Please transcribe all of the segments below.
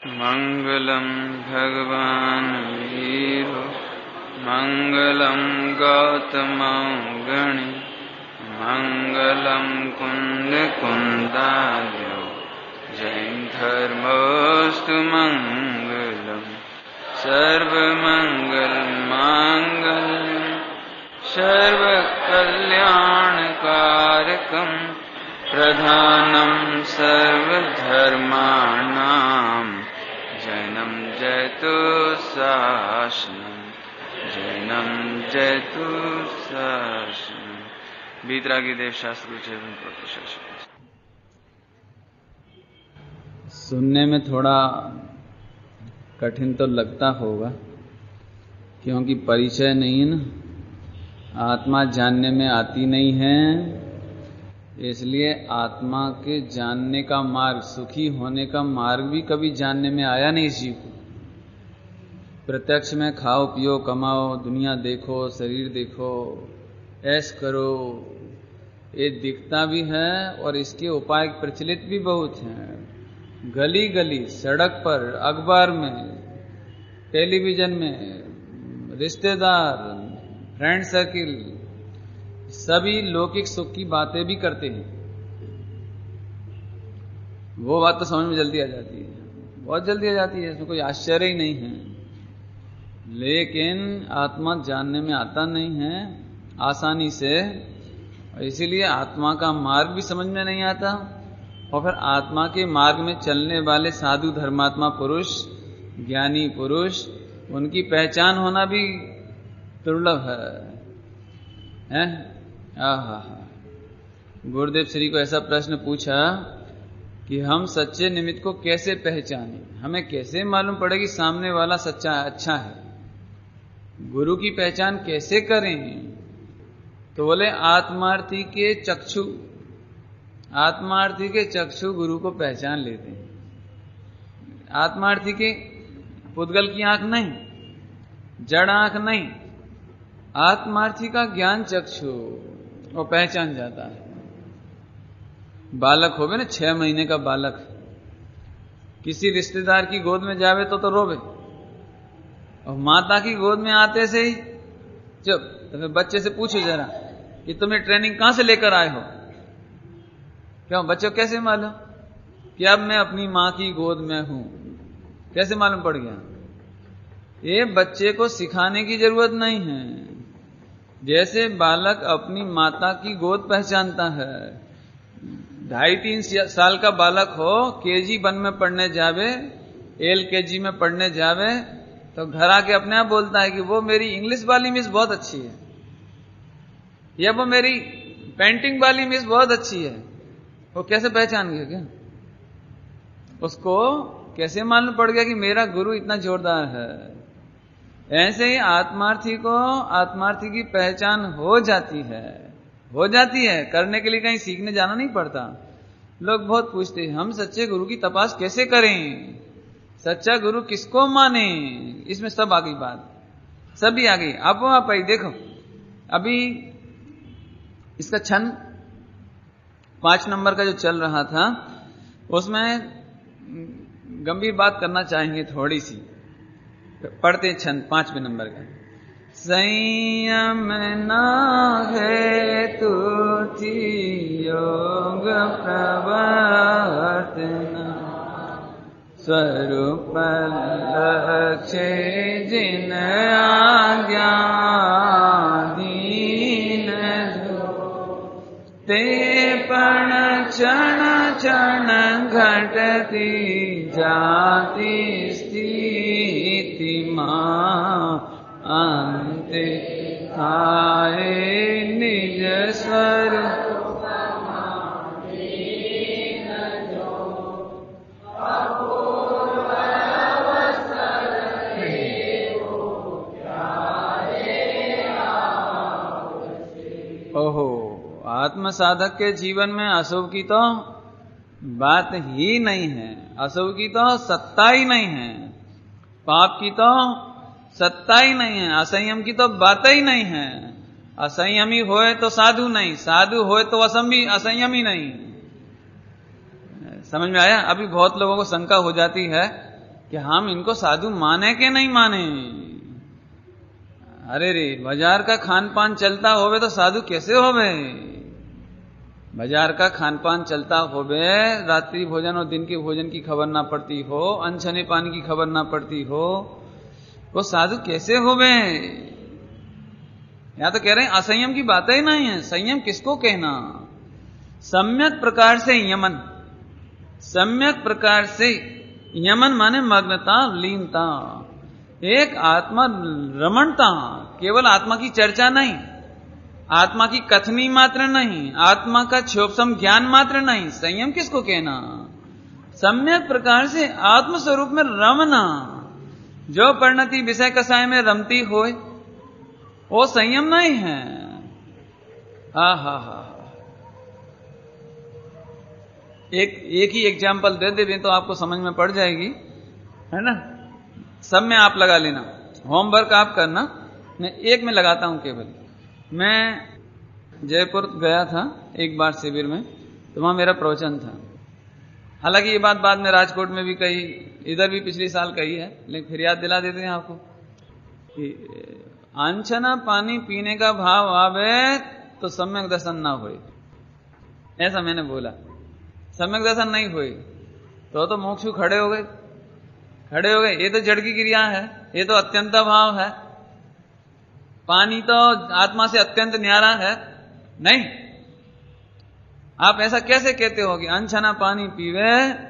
मंगलम भगवान वीरो मंगलम गौतमौगणि मंगलम कुंद कुंदार्यो जैन धर्मोस्तु मंगलम सर्वमंगल मांगल्यम सर्वकल्याणकारकम प्रधानम सर्वधर्माणां जैनम जयतु शासनम जैनम जयतु शासनम। वीतरागी देव शास्त्र सुनने में थोड़ा कठिन तो लगता होगा, क्योंकि परिचय नहीं है ना, आत्मा जानने में आती नहीं है। इसलिए आत्मा के जानने का मार्ग, सुखी होने का मार्ग भी कभी जानने में आया नहीं इस जीव को। प्रत्यक्ष में खाओ पियो कमाओ, दुनिया देखो, शरीर देखो, ऐश करो, ये दिखता भी है और इसके उपाय प्रचलित भी बहुत हैं। गली गली, सड़क पर, अखबार में, टेलीविजन में, रिश्तेदार, फ्रेंड सर्किल, सभी लौकिक सुख की बातें भी करते हैं। वो बात तो समझ में जल्दी आ जाती है, बहुत जल्दी आ जाती है, इसमें कोई आश्चर्य ही नहीं है। लेकिन आत्मा जानने में आता नहीं है आसानी से, इसीलिए आत्मा का मार्ग भी समझ में नहीं आता। और फिर आत्मा के मार्ग में चलने वाले साधु धर्मात्मा पुरुष, ज्ञानी पुरुष, उनकी पहचान होना भी दुर्लभ है। आहा, गुरुदेव श्री को ऐसा प्रश्न पूछा कि हम सच्चे निमित्त को कैसे पहचानें, हमें कैसे मालूम पड़ेगी सामने वाला सच्चा अच्छा है, गुरु की पहचान कैसे करें? तो बोले आत्मार्थी के चक्षु, आत्मार्थी के चक्षु गुरु को पहचान लेते हैं। आत्मार्थी के पुद्गल की आंख नहीं, जड़ आंख नहीं, आत्मार्थी का ज्ञान चक्षु वो पहचान जाता है। बालक होवे ना, 6 महीने का बालक किसी रिश्तेदार की गोद में जावे तो रोवे, और माता की गोद में आते से ही चुप। तो फिर बच्चे से पूछो जरा कि तुम्हें ट्रेनिंग कहां से लेकर आए हो? क्यों बच्चों कैसे मालूम कि अब मैं अपनी मां की गोद में हूं? कैसे मालूम पड़ गया? ये बच्चे को सिखाने की जरूरत नहीं है। जैसे बालक अपनी माता की गोद पहचानता है, 2.5-3 साल का बालक हो, KG 1 में पढ़ने जावे, LKG में पढ़ने जावे, तो घर आके अपने आप बोलता है कि वो मेरी इंग्लिश वाली मिस बहुत अच्छी है, या वो मेरी पेंटिंग वाली मिस बहुत अच्छी है। वो कैसे पहचान गया? क्या उसको कैसे मालूम पड़ गया कि मेरा गुरु इतना जोरदार है? ऐसे ही आत्मार्थी को आत्मार्थी की पहचान हो जाती है, हो जाती है। करने के लिए कहीं सीखने जाना नहीं पड़ता। लोग बहुत पूछते हैं हम सच्चे गुरु की तपास कैसे करें, सच्चा गुरु किसको माने? इसमें सब आ गई बात, सभी आ गई। आप आई देखो, अभी इसका छंद 5 नंबर का जो चल रहा था, उसमें गंभीर बात करना चाहेंगे थोड़ी सी। पढ़ते छंद 5वें नंबर का। संयम ना है तुझी योग प्रवर्तना, स्वरूप लक्ष्य जिन आज्ञा दीन जो, ते पण क्षण क्षण घटती जाती स्थिति मां, अंते आए निज स्वरूप। ओहो, आत्म साधक के जीवन में अशुभ की तो बात ही नहीं है, अशुभ की तो सत्ता ही नहीं है, पाप की तो सत्ता ही नहीं है, असंयम की तो बात ही नहीं है। असंयमी होए तो साधु नहीं, साधु होए तो असंयमी नहीं। समझ में आया? अभी बहुत लोगों को शंका हो जाती है कि हम इनको साधु माने के नहीं माने। अरे रे, बाजार का खान पान चलता होवे तो साधु कैसे होवे? बाजार का खान पान चलता होवे, रात्रि भोजन और दिन के भोजन की खबर ना पड़ती हो, अनछने पानी की खबर ना पड़ती हो, वो साधु कैसे होवे? या तो कह रहे हैं असंयम की बात ही नहीं है। संयम किसको कहना? सम्यक प्रकार से यमन, सम्यक प्रकार से यमन माने मग्नता, लीनता, एक आत्मा रमणता, केवल आत्मा की चर्चा नहीं, आत्मा की कथनी मात्र नहीं, आत्मा का क्षोभसम ज्ञान मात्र नहीं। संयम किसको कहना? सम्यक प्रकार से आत्मस्वरूप में रमना। जो परिणति विषय कसाय में रमती होए वो संयम नहीं है। हा। एक ही एग्जाम्पल दे दें तो आपको समझ में पड़ जाएगी, है ना? सब में आप लगा लेना, होमवर्क आप करना, मैं एक में लगाता हूं केवल। मैं जयपुर गया था एक बार शिविर में, तो वहां मेरा प्रवचन था। हालांकि ये बात बाद में राजकोट में भी कही, इधर भी पिछले साल कही है, लेकिन फिर याद दिला देते हैं आपको कि अनछना पानी पीने का भाव आवे तो सम्यक दर्शन ना होए, ऐसा मैंने बोला। सम्यक दर्शन नहीं हुए तो मोक्षु खड़े हो गए। ये तो जड़ की क्रिया है, ये तो अत्यंत भाव है। पानी तो आत्मा से अत्यंत न्यारा है। नहीं, आप ऐसा कैसे कहते हो कि अनछना पानी पीवे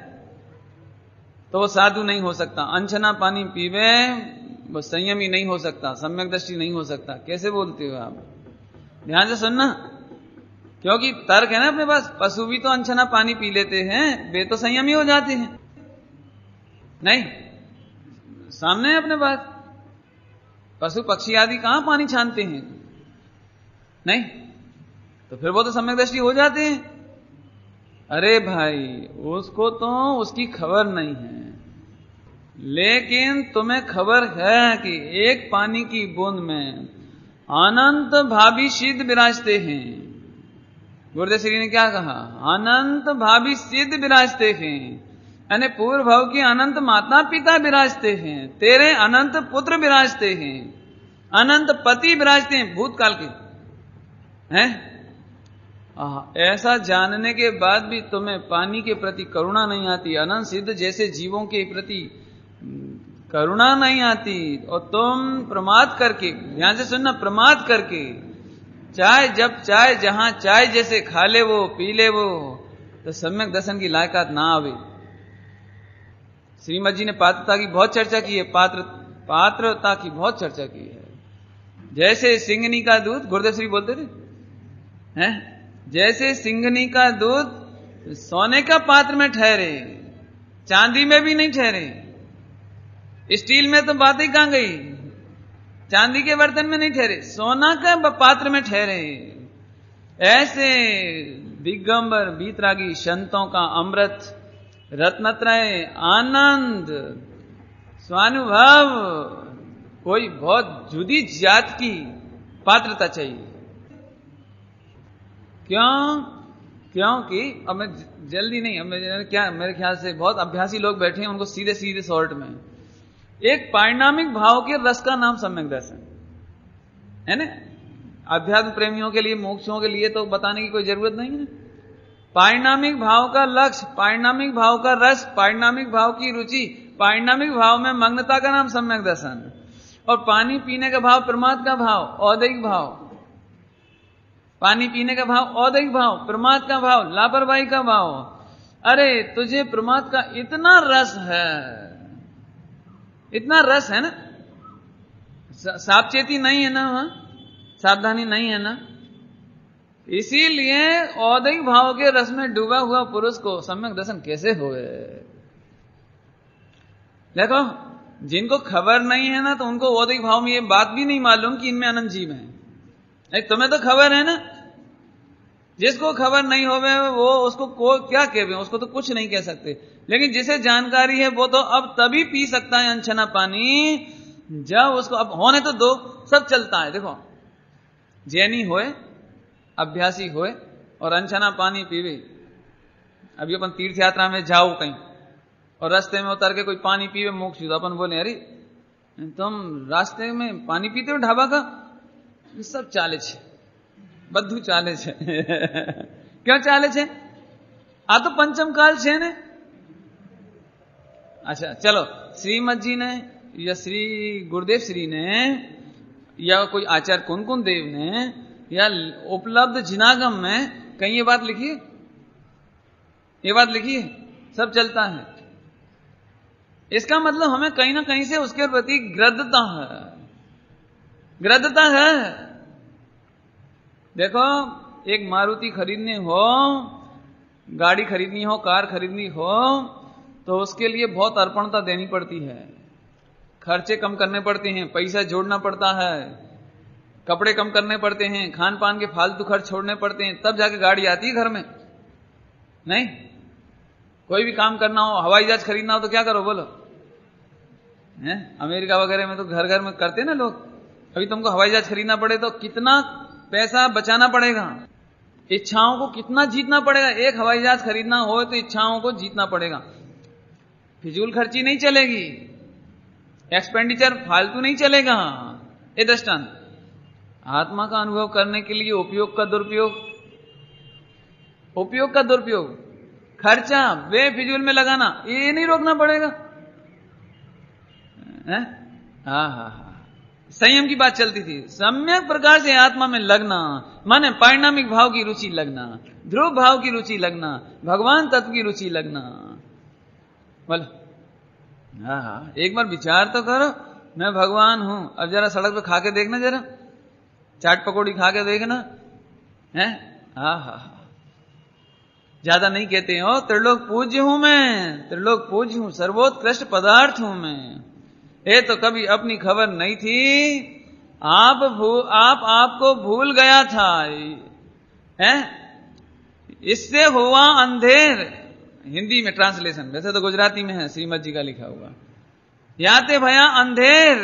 तो वो साधु नहीं हो सकता, अनछना पानी पीवे वो संयमी नहीं हो सकता, सम्यक दृष्टि नहीं हो सकता? कैसे बोलते हो आप? ध्यान से सुनना, क्योंकि तर्क है ना अपने पास। पशु भी तो अनछना पानी पी लेते हैं, वे तो संयमी हो जाते हैं। नहीं, सामने है अपने पास। पशु पक्षी आदि कहां पानी छानते हैं? नहीं, तो फिर वो तो सम्यक दृष्टि हो जाते हैं। अरे भाई, उसको तो उसकी खबर नहीं है, लेकिन तुम्हें खबर है कि एक पानी की बूंद में अनंत भावी सिद्ध विराजते हैं। गुरुदेव श्री ने क्या कहा? अनंत भावी सिद्ध विराजते हैं, यानी पूर्व भाव की अनंत माता पिता विराजते हैं, तेरे अनंत पुत्र विराजते हैं, अनंत पति विराजते हैं भूतकाल के हैं। ऐसा जानने के बाद भी तुम्हें पानी के प्रति करुणा नहीं आती, अनंत सिद्ध जैसे जीवों के प्रति करुणा नहीं आती, और तुम प्रमाद करके, ध्यान से सुनना, प्रमाद करके चाय जब चाय जहां चाय जैसे खा ले वो पी ले वो, तो सम्यक दर्शन की लायकात ना आवे। श्रीमद जी ने पात्रता की बहुत चर्चा की है, पात्रता की बहुत चर्चा की है। जैसे सिंगनी का दूध, गुरुदेव श्री बोलते थे हैं, जैसे सिंगनी का दूध सोने का पात्र में ठहरे, चांदी में भी नहीं ठहरे। स्टील में तो बात ही कहां गई, चांदी के बर्तन में नहीं ठहरे, सोना का पात्र में ठहरे। ऐसे दिगंबर बीतरागी संतों का अमृत रत्नत्रय आनंद स्वानुभव, कोई बहुत जुदी जात की पात्रता चाहिए। क्योंकि अब मैं जल्दी नहीं, अब क्या मेरे ख्याल से बहुत अभ्यासी लोग बैठे हैं, उनको सीधे सीधे शॉर्ट में, एक पारिणामिक भाव के रस का नाम सम्यक दर्शन है ना। अध्यात्म प्रेमियों के लिए, मोक्षों के लिए तो बताने की कोई जरूरत नहीं है। पारिणामिक भाव का लक्ष्य, पारिणामिक भाव का रस, पारिणामिक भाव की रुचि, पारिणामिक भाव में मग्नता का नाम सम्यक दर्शन। और पानी पीने का भाव प्रमाद का भाव, औदैहिक भाव, पानी पीने का भाव औदैहिक भाव, प्रमाद का भाव, लापरवाही का भाव। अरे तुझे प्रमाद का इतना रस है, इतना रस है ना, सावचेती नहीं है ना, वहां सावधानी नहीं है ना, इसीलिए औदैहिक भाव के रस में डूबा हुआ पुरुष को सम्यक दर्शन कैसे होए? देखो, जिनको खबर नहीं है ना, तो उनको औदैहिक भाव में ये बात भी नहीं मालूम कि इनमें अनंत जीव है। तुम्हें तो खबर है ना, जिसको खबर नहीं होवे वो उसको क्या कहवे, उसको तो कुछ नहीं कह सकते। लेकिन जिसे जानकारी है वो तो अब तभी पी सकता है अनछना पानी जब उसको, अब होने तो दो, सब चलता है। देखो, जैनी होए, अभ्यासी होए और अनछना पानी पीवे। अभी अपन तीर्थ यात्रा में जाओ कहीं और रास्ते में उतर के कोई पानी पीवे मोक्षु, तो अपन बोले अरे तुम रास्ते में पानी पीते हो ढाबा का? सब चाले छे, બધું ચાલે છે. ક્યાં ચાલે છે? આ તો पंचम काल છે ને. अच्छा चलो, श्रीमद जी ने या श्री गुरुदेव श्री ने या कोई आचार्य कौन कौन देव ने या उपलब्ध जिनागम में कहीं ये बात लिखी है? ये बात लिखी है? सब चलता है. इसका मतलब हमें कहीं ना कहीं से उसके प्रति ग्रद्धता है, ग्रद्धता है. देखो, एक मारुति खरीदनी हो, गाड़ी खरीदनी हो, कार खरीदनी हो, तो उसके लिए बहुत अर्पणता देनी पड़ती है, खर्चे कम करने पड़ते हैं, पैसा जोड़ना पड़ता है, कपड़े कम करने पड़ते हैं, खान पान के फालतू खर्च छोड़ने पड़ते हैं, तब जाके गाड़ी आती है घर में. नहीं, कोई भी काम करना हो, हवाई जहाज खरीदना हो तो क्या करो बोलो? अमेरिका वगैरह में तो घर घर में करते ना लोग. अभी तुमको हवाई जहाज खरीदना पड़े तो कितना पैसा बचाना पड़ेगा, इच्छाओं को कितना जीतना पड़ेगा. एक हवाई जहाज खरीदना हो तो इच्छाओं को जीतना पड़ेगा. फिजूल खर्ची नहीं चलेगी, एक्सपेंडिचर फालतू नहीं चलेगा. ये दृष्टांत. आत्मा का अनुभव करने के लिए उपयोग का दुरुपयोग, उपयोग का दुरुपयोग, खर्चा बेफिजूल में लगाना, ये नहीं रोकना पड़ेगा. हाँ हाँ हाँ, संयम की बात चलती थी. सम्यक प्रकार से आत्मा में लगना माने पारिणामिक भाव की रुचि लगना, ध्रुव भाव की रुचि लगना, भगवान तत्व की रुचि लगना. बोलो, हाँ हाँ, एक बार विचार तो करो, मैं भगवान हूं. अब जरा सड़क पे खा के देखना, जरा चाट पकौड़ी खा के देखना है. हाँ हाँ हाँ, ज्यादा नहीं कहते हो, त्रिलोक पूज्य हूं मैं, त्रिलोक पूज्य हूं, सर्वोत्कृष्ट पदार्थ हूं मैं. ये तो कभी अपनी खबर नहीं थी, आपको भूल गया था. हैं? इससे हुआ अंधेर. हिंदी में ट्रांसलेशन, वैसे तो गुजराती में है, श्रीमद जी का लिखा हुआ. याते भया अंधेर,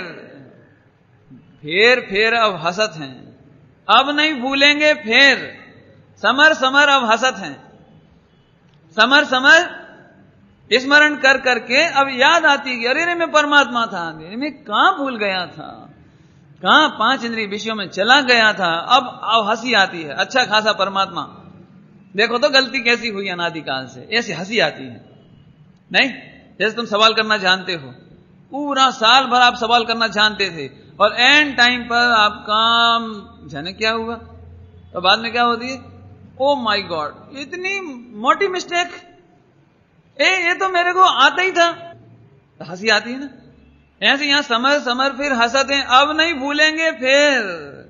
फेर फेर अब हसत हैं, अब नहीं भूलेंगे फेर. समर समर अब हसत हैं, समर समर स्मरण कर करके अब याद आती है कि अरे रे मैं परमात्मा था, मैं कहां भूल गया था, कहां 5 इंद्रिय विषयों में चला गया था. अब हंसी आती है. अच्छा खासा परमात्मा, देखो तो गलती कैसी हुई अनादिकाल से, ऐसी हंसी आती है. नहीं, जैसे तुम सवाल करना जानते हो, पूरा साल भर आप सवाल करना जानते थे, और एंड टाइम पर आपका जाने क्या हुआ, तो बाद में क्या होती है? ओ माई गॉड, इतनी मोटी मिस्टेक, ये तो मेरे को आता ही था. तो हंसी आती है ना. ऐसे यहां समर समर फिर हंसते हैं, अब नहीं भूलेंगे फिर.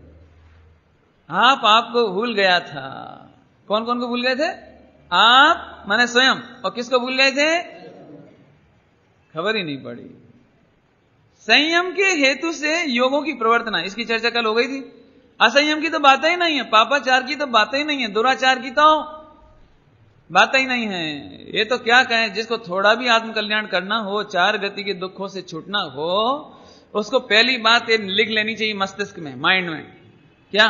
आपको भूल गया था. कौन कौन को भूल गए थे? आप माने स्वयं. और किसको भूल गए थे? खबर ही नहीं पड़ी. संयम के हेतु से योगों की प्रवर्तना, इसकी चर्चा कल हो गई थी. असंयम की तो बात ही नहीं है, पापाचार की तो बात ही नहीं है, दुराचार की तो बात ही नहीं है. ये तो क्या कहें, जिसको थोड़ा भी आत्मकल्याण करना हो, 4 गति के दुखों से छूटना हो, उसको पहली बात ये लिख लेनी चाहिए मस्तिष्क में, माइंड में. क्या?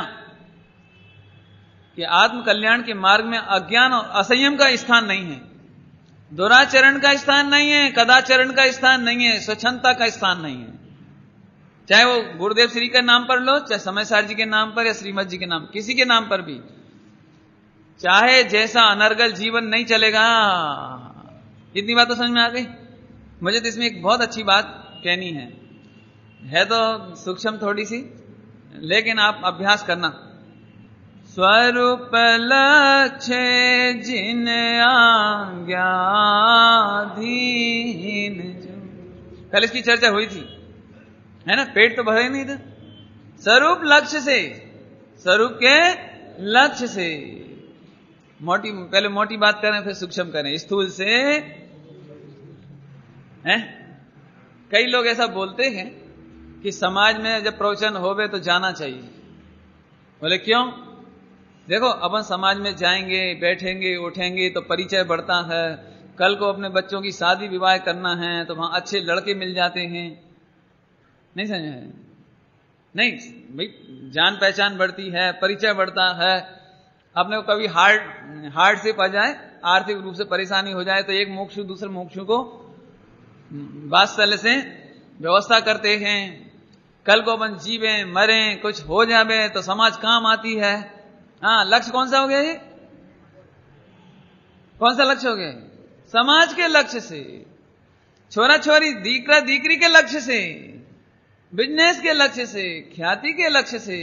कि आत्मकल्याण के मार्ग में अज्ञान और असंयम का स्थान नहीं है, दुराचरण का स्थान नहीं है, कदाचरण का स्थान नहीं है, स्वच्छंदता का स्थान नहीं है. चाहे वो गुरुदेव श्री के नाम पर लो, चाहे समयसार जी के नाम पर या श्रीमद जी के नाम, किसी के नाम पर भी, चाहे जैसा अनर्गल जीवन नहीं चलेगा. इतनी बात तो समझ में आ गई. मुझे तो इसमें एक बहुत अच्छी बात कहनी है तो सूक्ष्म थोड़ी सी, लेकिन आप अभ्यास करना. स्वरूप लक्ष्य जिन आज्ञाधीन जो, कल इसकी चर्चा हुई थी, है ना. पेट तो भरे नहीं था. स्वरूप लक्ष्य से, स्वरूप के लक्ष्य से, पहले मोटी बात करें फिर सूक्ष्म करें. स्थूल से हैं. कई लोग ऐसा बोलते हैं कि समाज में जब प्रवचन होवे तो जाना चाहिए. बोले क्यों? देखो, अपन समाज में जाएंगे, बैठेंगे, उठेंगे तो परिचय बढ़ता है. कल को अपने बच्चों की शादी विवाह करना है तो वहां अच्छे लड़के मिल जाते हैं. नहीं समझे? नहीं भाई, जान पहचान बढ़ती है, परिचय बढ़ता है. अपने को कभी हार्डशिप आ जाए, आर्थिक रूप से परेशानी हो जाए, तो एक मोक्षु दूसरे मोक्षु को वात्सल्य से व्यवस्था करते हैं। कल को अपन जीवे मरे कुछ हो जावे तो समाज काम आती है। हाँ, लक्ष्य कौन सा हो गया? ये कौन सा लक्ष्य हो गया? समाज के लक्ष्य से, छोरा छोरी दीकरा दीकरी के लक्ष्य से, बिजनेस के लक्ष्य से, ख्याति के लक्ष्य से।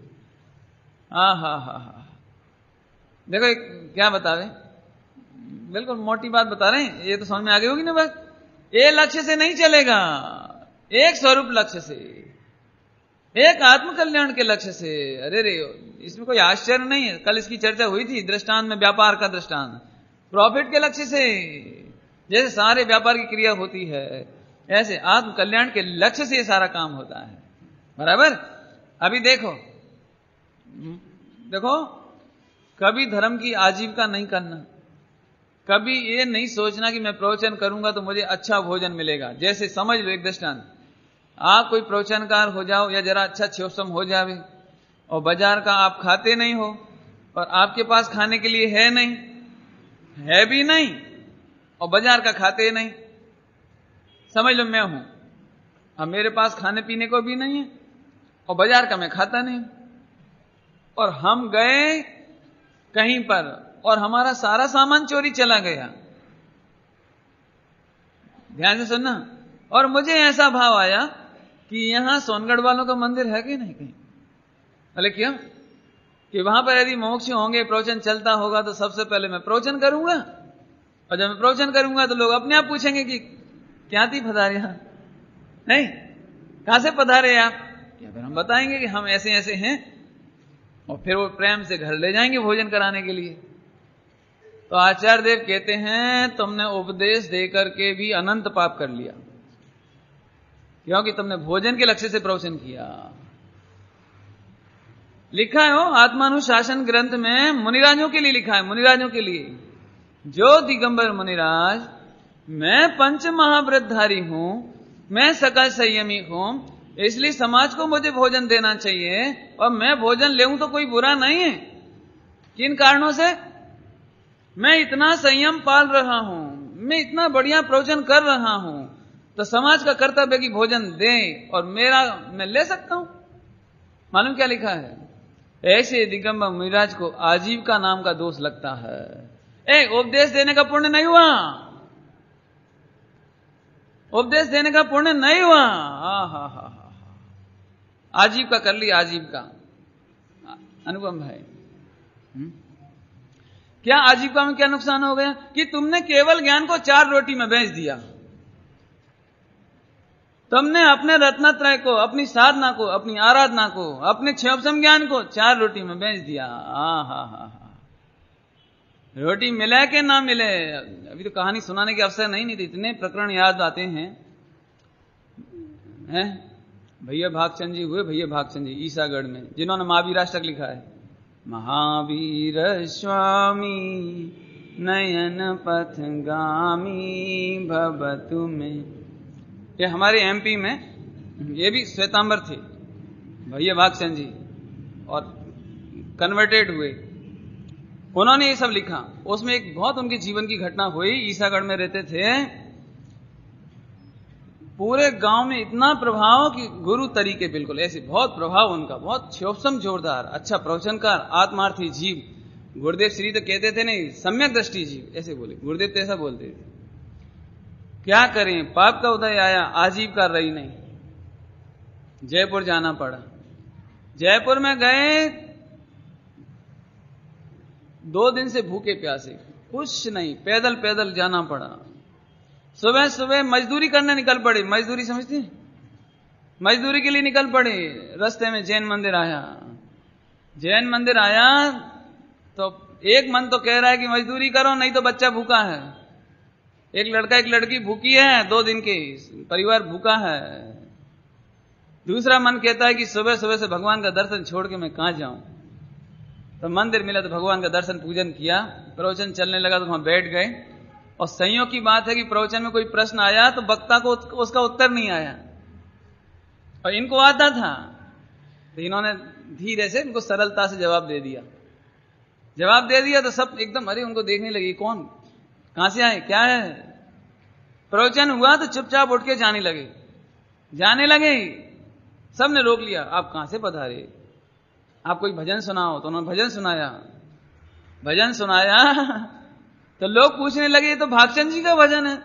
हा। देखो एक क्या बतावे, बिल्कुल मोटी बात बता रहे हैं, ये तो समझ में आ गई होगी ना बात। ये लक्ष्य से नहीं चलेगा, एक स्वरूप लक्ष्य से, एक आत्म कल्याण के लक्ष्य से। अरे रे, इसमें कोई आश्चर्य नहीं है। कल इसकी चर्चा हुई थी, दृष्टांत में व्यापार का दृष्टांत, प्रॉफिट के लक्ष्य से। जैसे सारे व्यापार की क्रिया होती है, ऐसे आत्म कल्याण के लक्ष्य से ये सारा काम होता है। बराबर। अभी देखो कभी धर्म की आजीविका नहीं करना, कभी ये नहीं सोचना कि मैं प्रवचन करूंगा तो मुझे अच्छा भोजन मिलेगा। जैसे समझ लो एक दृष्टांत, आप कोई प्रवचनकार हो जाओ या जरा अच्छा क्षोभसम हो जावे और बाजार का आप खाते नहीं हो और आपके पास खाने के लिए है नहीं, है भी नहीं, और बाजार का खाते नहीं। समझ लो मैं हूं, अब मेरे पास खाने पीने को भी नहीं है और बाजार का मैं खाता नहीं, और हम गए कहीं पर और हमारा सारा सामान चोरी चला गया। ध्यान से सुनना। और मुझे ऐसा भाव आया कि यहां सोनगढ़ वालों का मंदिर है कि नहीं कहीं। बोले क्यों? कि वहां पर यदि मोक्ष होंगे, प्रवचन चलता होगा तो सबसे पहले मैं प्रवचन करूंगा, और जब मैं प्रवचन करूंगा तो लोग अपने आप पूछेंगे कि क्या थी पधारे यहां, नहीं कहां से पधारे आप? क्या फिर हम बताएंगे कि हम ऐसे ऐसे हैं, और फिर वो प्रेम से घर ले जाएंगे भोजन कराने के लिए। तो आचार्य देव कहते हैं तुमने उपदेश देकर के भी अनंत पाप कर लिया, क्योंकि तुमने भोजन के लक्ष्य से प्रवचन किया। लिखा है हो आत्मानुशासन ग्रंथ में, मुनिराजों के लिए लिखा है, मुनिराजों के लिए। जो दिगंबर मुनिराज, मैं पंच महाव्रतधारी हूं, मैं सकल संयमी हूं, इसलिए समाज को मुझे भोजन देना चाहिए, और मैं भोजन लेऊं तो कोई बुरा नहीं है। किन कारणों से? मैं इतना संयम पाल रहा हूं, मैं इतना बढ़िया प्रवचन कर रहा हूं, तो समाज का कर्तव्य कि भोजन दें, और मैं ले सकता हूं। मालूम क्या लिखा है? ऐसे दिगंबर मुनिराज को आजीविका नाम का दोष लगता है। उपदेश देने का पुण्य नहीं हुआ, उपदेश देने का पुण्य नहीं हुआ। हा। आजीविका कर ली, आजीविका। अनुपम भाई, क्या आजीविका में क्या नुकसान हो गया? कि तुमने केवल ज्ञान को 4 रोटी में बेच दिया। तुमने अपने रत्नत्रय को, अपनी साधना को, अपनी आराधना को, अपने क्षोभसम ज्ञान को 4 रोटी में बेच दिया। हा। रोटी मिले कि ना मिले, अभी तो कहानी सुनाने के अवसर नहीं थी, इतने प्रकरण याद आते हैं। भैया भागचंद जी हुए, भैया भागचंद जी ईसागढ़ में, जिन्होंने महावीराष्टक लिखा है। महावीर स्वामी नयन पथगामी भवतु में, ये हमारे एमपी में, ये भी श्वेतांबर थे भैया भागचंद जी, और कन्वर्टेड हुए। उन्होंने ये सब लिखा। उसमें एक बहुत उनके जीवन की घटना हुई। ईसागढ़ में रहते थे, पूरे गांव में इतना प्रभाव कि गुरु तरीके, बिल्कुल ऐसे बहुत प्रभाव उनका, बहुत क्षोभसम, जोरदार, अच्छा प्रवचनकार, आत्मार्थी जीव। गुरुदेव श्री तो कहते थे नहीं, सम्यक दृष्टि जीव, ऐसे बोले गुरुदेव, तो ऐसा बोलते थे। क्या करें, पाप का उदय आया, आजीविका रही नहीं, जयपुर जाना पड़ा। जयपुर में गए, 2 दिन से भूखे प्यासे, कुछ नहीं, पैदल पैदल जाना पड़ा। सुबह सुबह मजदूरी करने निकल पड़े। मजदूरी समझते हैं? मजदूरी के लिए निकल पड़े। रास्ते में जैन मंदिर आया। जैन मंदिर आया तो एक मन तो कह रहा है कि मजदूरी करो, नहीं तो बच्चा भूखा है। एक लड़का एक लड़की भूखी है, 2 दिन के परिवार भूखा है। दूसरा मन कहता है कि सुबह सुबह से भगवान का दर्शन छोड़ के मैं कहां जाऊं। तो मंदिर मिला तो भगवान का दर्शन पूजन किया, प्रवचन चलने लगा तो वहां बैठ गए। और संयोग की बात है कि प्रवचन में कोई प्रश्न आया तो वक्ता को उसका उत्तर नहीं आया, और इनको आता था, तो इन्होंने धीरे से इनको सरलता से जवाब दे दिया। जवाब दे दिया तो सब एकदम अरे उनको देखने लगे, कौन, कहां से आए, क्या है। प्रवचन हुआ तो चुपचाप उठ के जाने लगे। सबने रोक लिया, आप कहां से पधारे, आप कोई भजन सुनाओ। तो उन्होंने भजन सुनाया तो लोग पूछने लगे ये तो भागचंद जी का भजन है।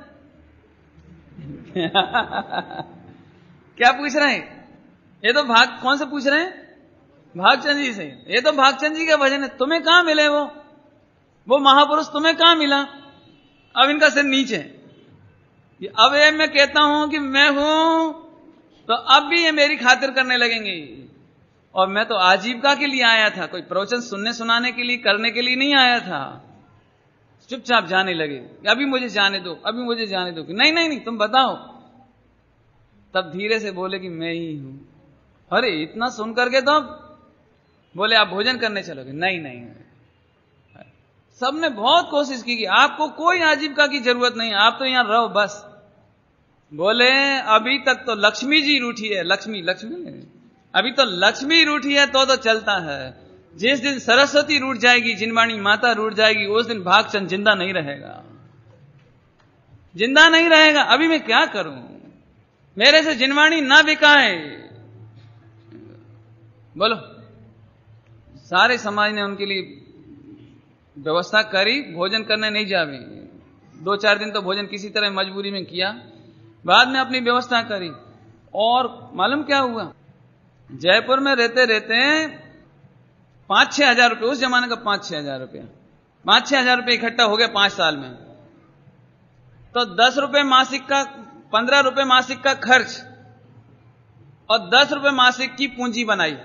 क्या पूछ रहे हैं? ये तो कौन से पूछ रहे हैं? भागचंद जी से। ये तो भागचंद जी का भजन है, तुम्हें कहां मिले वो महापुरुष, तुम्हें कहां मिला? अब इनका सिर नीचे। अब ये मैं कहता हूं कि मैं हूं, तो अब भी ये मेरी खातिर करने लगेंगे। और मैं तो आजीविका के लिए आया था, कोई प्रवचन सुनने सुनाने के लिए, करने के लिए नहीं आया था। चुपचाप जाने लगे, अभी मुझे जाने दो, अभी मुझे जाने दो। नहीं नहीं नहीं, तुम बताओ। तब धीरे से बोले कि मैं ही हूं। अरे इतना सुन करके तो बोले आप भोजन करने चलोगे? नहीं नहीं। सबने बहुत कोशिश की कि आपको कोई आजीविका की जरूरत नहीं, आप तो यहां रहो बस। बोले अभी तक तो लक्ष्मी जी रूठी है। लक्ष्मी अभी तो लक्ष्मी रूठी है तो चलता है। जिस दिन सरस्वती रूठ जाएगी, जिनवाणी माता रूठ जाएगी, उस दिन भागचंद जिंदा नहीं रहेगा, जिंदा नहीं रहेगा। अभी मैं क्या करूं, मेरे से जिनवाणी ना बिकाए। बोलो, सारे समाज ने उनके लिए व्यवस्था करी, भोजन करने नहीं जावे। 2-4 दिन तो भोजन किसी तरह मजबूरी में किया, बाद में अपनी व्यवस्था करी। और मालूम क्या हुआ, जयपुर में रहते रहते 5-6 हजार रुपये, उस जमाने का 5-6 हजार रुपया, 5-6 हजार रुपये इकट्ठा हो गया 5 साल में। तो 10 रुपये मासिक का, 15 रुपये मासिक का खर्च और 10 रुपये मासिक की पूंजी बनाई,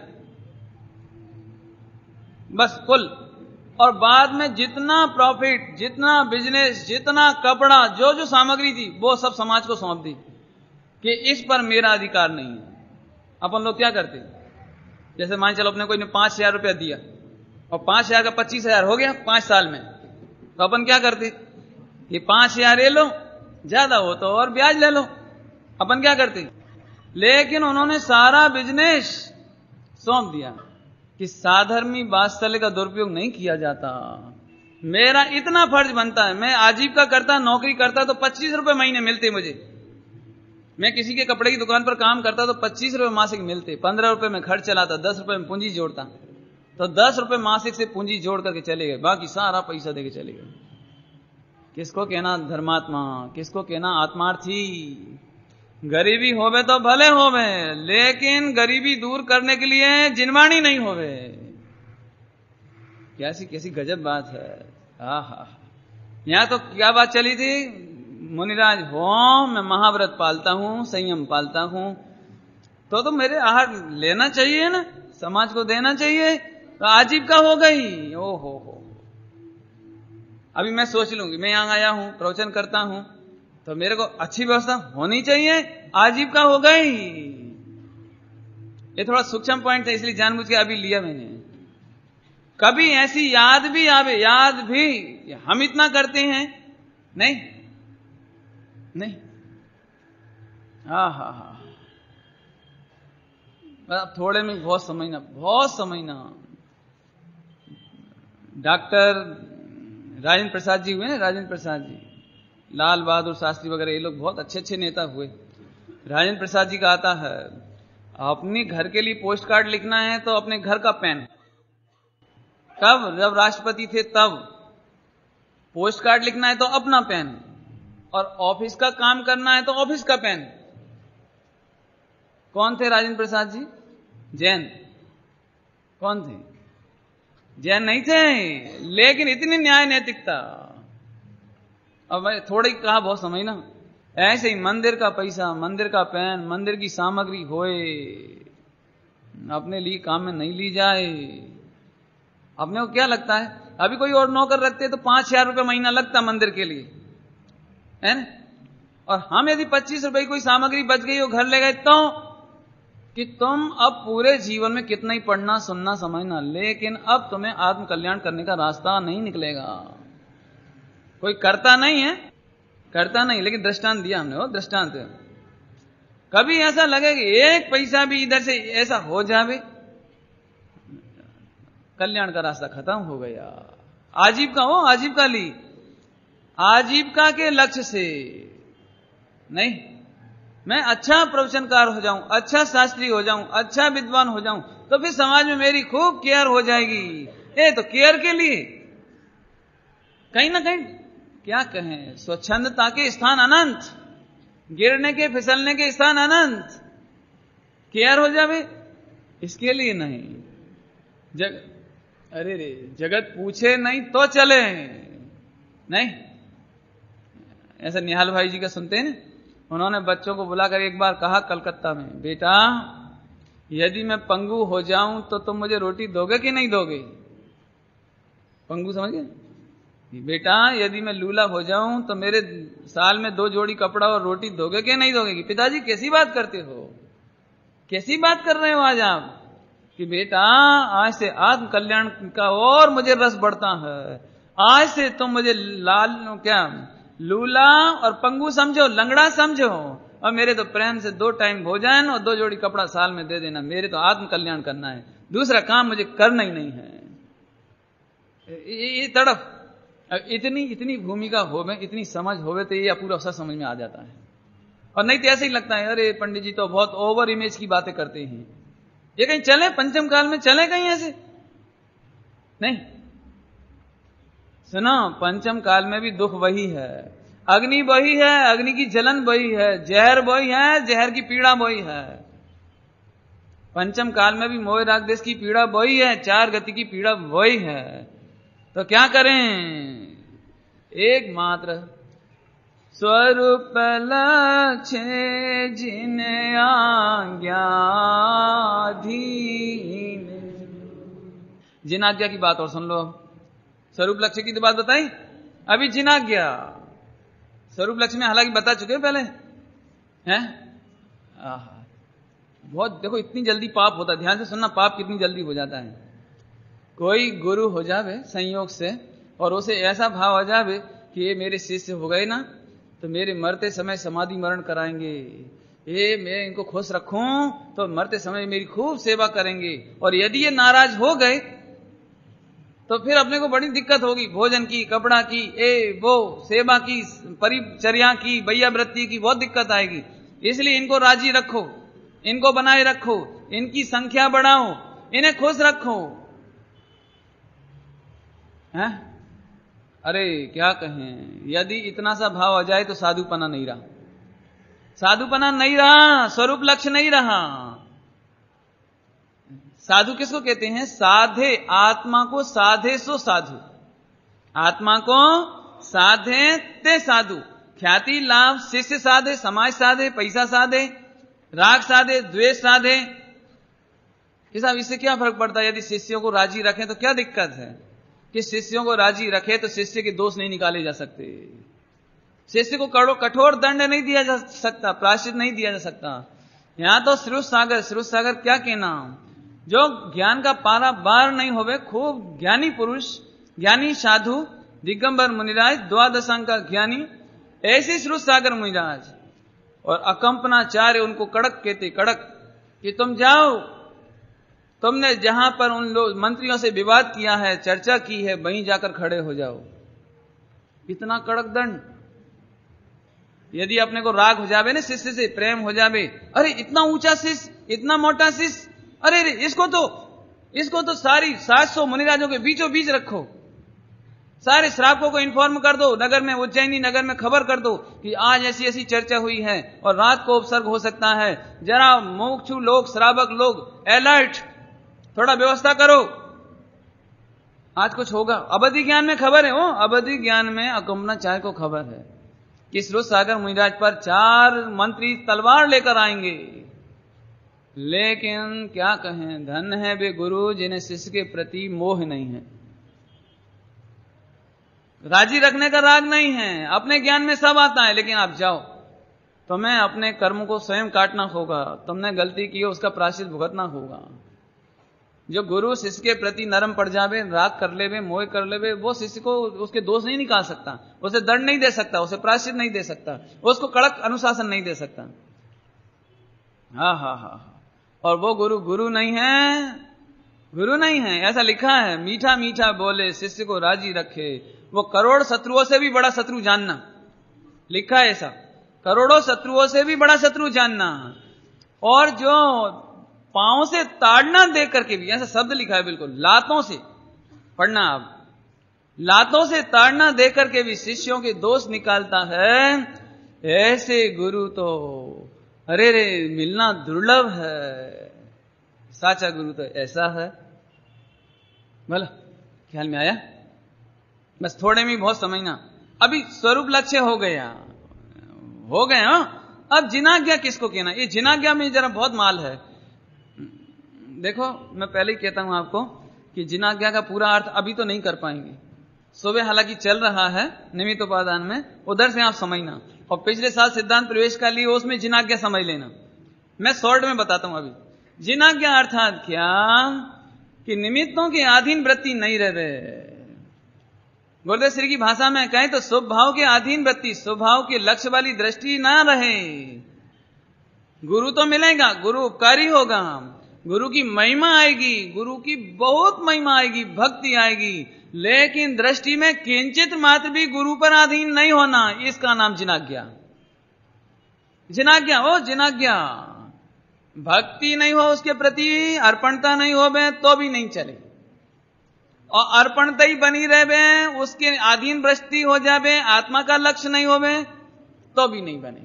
बस कुल। और बाद में जितना प्रॉफिट, जितना बिजनेस, जितना कपड़ा, जो जो सामग्री थी, वो सब समाज को सौंप दी कि इस पर मेरा अधिकार नहीं है। अपन लोग क्या करते, जैसे मान चलो अपने कोई ने 5,000 रुपया दिया और 5,000 का 25,000 हो गया 5 साल में, तो अपन क्या करते, ये 5,000 ले लो, ज्यादा हो तो और ब्याज ले लो, अपन क्या करते। लेकिन उन्होंने सारा बिजनेस सौंप दिया कि साधर्मी वात्सल्य का दुरुपयोग नहीं किया जाता। मेरा इतना फर्ज बनता है, मैं आजीविका करता, नौकरी करता तो 25 रुपए महीने मिलते मुझे। मैं किसी के कपड़े की दुकान पर काम करता तो 25 रुपए मासिक मिलते, 15 रुपए में खर्च चलाता, 10 रुपए में पूंजी जोड़ता, तो 10 रुपए मासिक से पूंजी जोड़ करके चले गए, बाकी सारा पैसा देके चले गए। किसको कहना धर्मात्मा, किसको कहना आत्मार्थी। गरीबी होवे तो भले होवे, लेकिन गरीबी दूर करने के लिए जिनवाणी नहीं होवे। कैसी कैसी गजब बात है। आहा, यहां तो क्या बात चली थी, मुनिराज हो, मैं महाव्रत पालता हूं, संयम पालता हूं, तो मेरे आहार लेना चाहिए ना, समाज को देना चाहिए, तो आजीविका हो गई। ओ हो, अभी मैं सोच लूंगी, मैं यहां आया हूं, प्रवचन करता हूं, तो मेरे को अच्छी व्यवस्था होनी चाहिए, आजीविका हो गई। ये थोड़ा सूक्ष्म पॉइंट है, इसलिए जानबूझ के अभी लिया मैंने। कभी ऐसी याद भी आवे, याद भी हम इतना करते हैं, नहीं नहीं, हा, थोड़े में बहुत समझना। डॉक्टर राजेंद्र प्रसाद जी हुए ना, राजेंद्र प्रसाद जी, लाल बहादुर शास्त्री वगैरह, ये लोग बहुत अच्छे नेता हुए। राजेंद्र प्रसाद जी का आता है, अपने घर के लिए पोस्ट कार्ड लिखना है तो अपने घर का पेन, कब जब राष्ट्रपति थे तब पोस्ट कार्ड लिखना है तो अपना पेन, और ऑफिस का काम करना है तो ऑफिस का पेन। कौन थे राजेंद्र प्रसाद जी? जैन। कौन थे? जैन नहीं थे, लेकिन इतनी न्याय नैतिकता। अब मैं थोड़ा ही कहा, बहुत समझना। ऐसे ही मंदिर का पैसा, मंदिर का पेन, मंदिर की सामग्री होए, अपने लिए काम में नहीं ली जाए। अपने को क्या लगता है, अभी कोई और नौकर रखते तो 5,000 रुपये महीना लगता मंदिर के लिए, है ना? और हम यदि 25 रुपए कोई सामग्री बच गई और घर ले गए, तो कि तुम अब पूरे जीवन में कितना ही पढ़ना, सुनना, समझना, लेकिन अब तुम्हें आत्म कल्याण करने का रास्ता नहीं निकलेगा। कोई करता नहीं है, लेकिन दृष्टांत दिया हमने, वो दृष्टांत। कभी ऐसा लगे कि एक पैसा भी इधर से ऐसा हो जावे, कल्याण का रास्ता खत्म हो गया। आजीविका ली, आजीविका के लक्ष्य से नहीं, मैं अच्छा प्रवचनकार हो जाऊं, अच्छा शास्त्री हो जाऊं, अच्छा विद्वान हो जाऊं, तो फिर समाज में मेरी खूब केयर हो जाएगी। ये तो केयर के लिए कहीं ना कहीं क्या कहें, स्वच्छंदता के स्थान अनंत, गिरने के फिसलने के स्थान अनंत, केयर हो जावे इसके लिए नहीं। अरे रे, जगत पूछे नहीं तो चले नहीं। ऐसा निहाल भाई जी का सुनते हैं ना, उन्होंने बच्चों को बुलाकर एक बार कहा कलकत्ता में, बेटा यदि मैं पंगु हो जाऊं तो तुम मुझे रोटी दोगे कि नहीं दोगे? पंगु समझ गए? बेटा यदि मैं लूला हो जाऊं तो मेरे साल में 2 जोड़ी कपड़ा और रोटी दोगे कि नहीं दोगे? पिताजी कैसी बात करते हो, कैसी बात कर रहे हो आज आप? कि बेटा आज से आत्म कल्याण का और मुझे रस बढ़ता है, आज से तुम मुझे लूला और पंगु समझो, लंगड़ा समझो, और मेरे तो प्रेम से 2 टाइम भोजन और 2 जोड़ी कपड़ा साल में दे देना। मेरे तो आत्म कल्याण करना है, दूसरा काम मुझे करना ही नहीं है। ये तड़प इतनी भूमिका होवे, इतनी समझ होवे तो ये पूरा अवसर समझ में आ जाता है। और नहीं तो ऐसे ही लगता है अरे पंडित जी तो बहुत ओवर इमेज की बातें करते हैं, ये कहीं चले पंचम काल में, चले कहीं ऐसे नहीं। सुनो, पंचम काल में भी दुख वही है, अग्नि वही है, अग्नि की जलन वही है, जहर वही है, जहर की पीड़ा वही है। पंचम काल में भी मोह राग देश की पीड़ा वही है, 4 गति की पीड़ा वही है। तो क्या करें? एकमात्र स्वरूप लक्ष्य जिन आज्ञाधीन। जिन आज्ञा की बात और सुन लो। स्वरूप लक्ष्य की तो बात बताई, अभी जिन आज्ञा। स्वरूप लक्ष्य में हालांकि बता चुके पहले हैं। बहुत देखो इतनी जल्दी पाप होता है, ध्यान से सुनना, पाप कितनी जल्दी हो जाता है। कोई गुरु हो जावे संयोग से और उसे ऐसा भाव आ जावे कि ये मेरे शिष्य हो गए ना तो मेरे मरते समय समाधि मरण कराएंगे, ये मैं इनको खुश रखूं तो मरते समय मेरी खूब सेवा करेंगे। और यदि ये नाराज हो गए तो फिर अपने को बड़ी दिक्कत होगी, भोजन की, कपड़ा की, वो सेवा की, परिचर्या की, बैयावृत्ति की बहुत दिक्कत आएगी। इसलिए इनको राजी रखो, इनको बनाए रखो, इनकी संख्या बढ़ाओ, इन्हें खुश रखो। हैं? अरे क्या कहें, यदि इतना सा भाव आ जाए तो साधुपना नहीं रहा, साधुपना नहीं रहा, स्वरूप लक्ष्य नहीं रहा। साधु किसको कहते हैं? साधे, आत्मा को साधे सो साधु, आत्मा को साधे ते साधु। ख्याति लाभ शिष्य साधे, समाज साधे, पैसा साधे, राग साधे, द्वेष साधे। साहब इससे क्या फर्क पड़ता है? यदि शिष्यों को राजी रखें तो क्या दिक्कत है कि शिष्यों को राजी रखे तो शिष्य के दोष नहीं निकाले जा सकते, शिष्य को कठोर दंड नहीं दिया जा सकता, प्रायश्चित नहीं दिया जा सकता। यहां तो श्रुत सागर क्या कहना, जो ज्ञान का पारा बार नहीं होवे, खूब ज्ञानी पुरुष, ज्ञानी साधु, दिगंबर मुनिराज, 12 अंक का ज्ञानी, ऐसे श्रुत सागर मुनिराज और अकंपनाचार्य उनको कड़क कहते, कड़क, कि तुम जाओ, तुमने जहां पर उन लोग मंत्रियों से विवाद किया है, चर्चा की है, वहीं जाकर खड़े हो जाओ। इतना कड़क दंड। यदि अपने को राग हो जावे ना, शिष्य से प्रेम हो जावे, अरे इतना ऊंचा शिष्य, इतना मोटा शिष्य, अरे इसको तो सारी 700 मुनिराजों के बीचों बीच रखो, सारे श्रावकों को इन्फॉर्म कर दो, नगर में, उज्जैनी नगर में खबर कर दो कि आज ऐसी ऐसी चर्चा हुई है और रात को उपसर्ग हो सकता है, जरा मोक्षु लोग, श्रावक लोग अलर्ट, थोड़ा व्यवस्था करो, आज कुछ होगा। अवधि ज्ञान में खबर है, अवधि ज्ञान में अकंपनाचार्य को खबर है कि श्रुत सागर मुनिराज पर 4 मंत्री तलवार लेकर आएंगे। लेकिन क्या कहें, धन है वे गुरु जिन्हें शिष्य के प्रति मोह नहीं है, राजी रखने का राग नहीं है। अपने ज्ञान में सब आता है, लेकिन आप जाओ, तुम्हें अपने कर्म को स्वयं काटना होगा, तुमने गलती की है उसका प्रायश्चित भुगतना होगा। जो गुरु शिष्य के प्रति नरम पड़ जावे, राग कर लेवे, मोह कर लेवे, वो शिष्य को उसके दोष नहीं निकाल सकता, उसे दंड नहीं दे सकता, उसे प्रायश्चित नहीं दे सकता, उसको कड़क अनुशासन नहीं दे सकता। हाँ। और वो गुरु नहीं है, गुरु नहीं है। ऐसा लिखा है, मीठा मीठा बोले शिष्य को राजी रखे, वो करोड़ शत्रुओं से भी बड़ा शत्रु जानना, लिखा है ऐसा। करोड़ों शत्रुओं से भी बड़ा शत्रु जानना, और जो पांव से ताड़ना दे करके भी, ऐसा शब्द लिखा है बिल्कुल, लातों से पढ़ना आप, लातों से ताड़ना दे करके भी शिष्यों के दोष निकालता है, ऐसे गुरु तो अरे रे मिलना दुर्लभ है। साचा गुरु तो ऐसा है। बोला ख्याल में आया? बस थोड़े में बहुत समझना। अभी स्वरूप लक्ष्य हो गया, हो गए। हाँ, अब जिनाज्ञा किसको कहना? ये जिनाज्ञा में जरा बहुत माल है। देखो मैं पहले ही कहता हूं आपको कि जिनाज्ञा का पूरा अर्थ अभी तो नहीं कर पाएंगे। सुबह हालांकि चल रहा है निमित्त उपादान में, उधर से आप समझना, और पिछले साल सिद्धांत प्रवेश का लिए उसमें जिनाज्ञा समझ लेना। मैं शॉर्ट में बताता हूं। अभी जिनाज्ञा अर्थात क्या कि निमित्तों के अधीन वृत्ति नहीं रहे। गुरुदेव श्री की भाषा में कहें तो स्वभाव के अधीन वृत्ति, स्वभाव के लक्ष्य वाली दृष्टि ना रहे। गुरु तो मिलेगा, गुरु उपकारी होगा, गुरु की महिमा आएगी, गुरु की बहुत महिमा आएगी, भक्ति आएगी, लेकिन दृष्टि में किंचित मात्र भी गुरु पर अधीन नहीं होना, इसका नाम जिनाज्ञा। जिनाज्ञा हो, जिनाज्ञा। भक्ति नहीं हो उसके प्रति, अर्पणता नहीं हो बे तो भी नहीं चले, और अर्पणता ही बनी रहे, उसके अधीन दृष्टि हो जाए, आत्मा का लक्ष्य नहीं हो बे तो भी नहीं बने।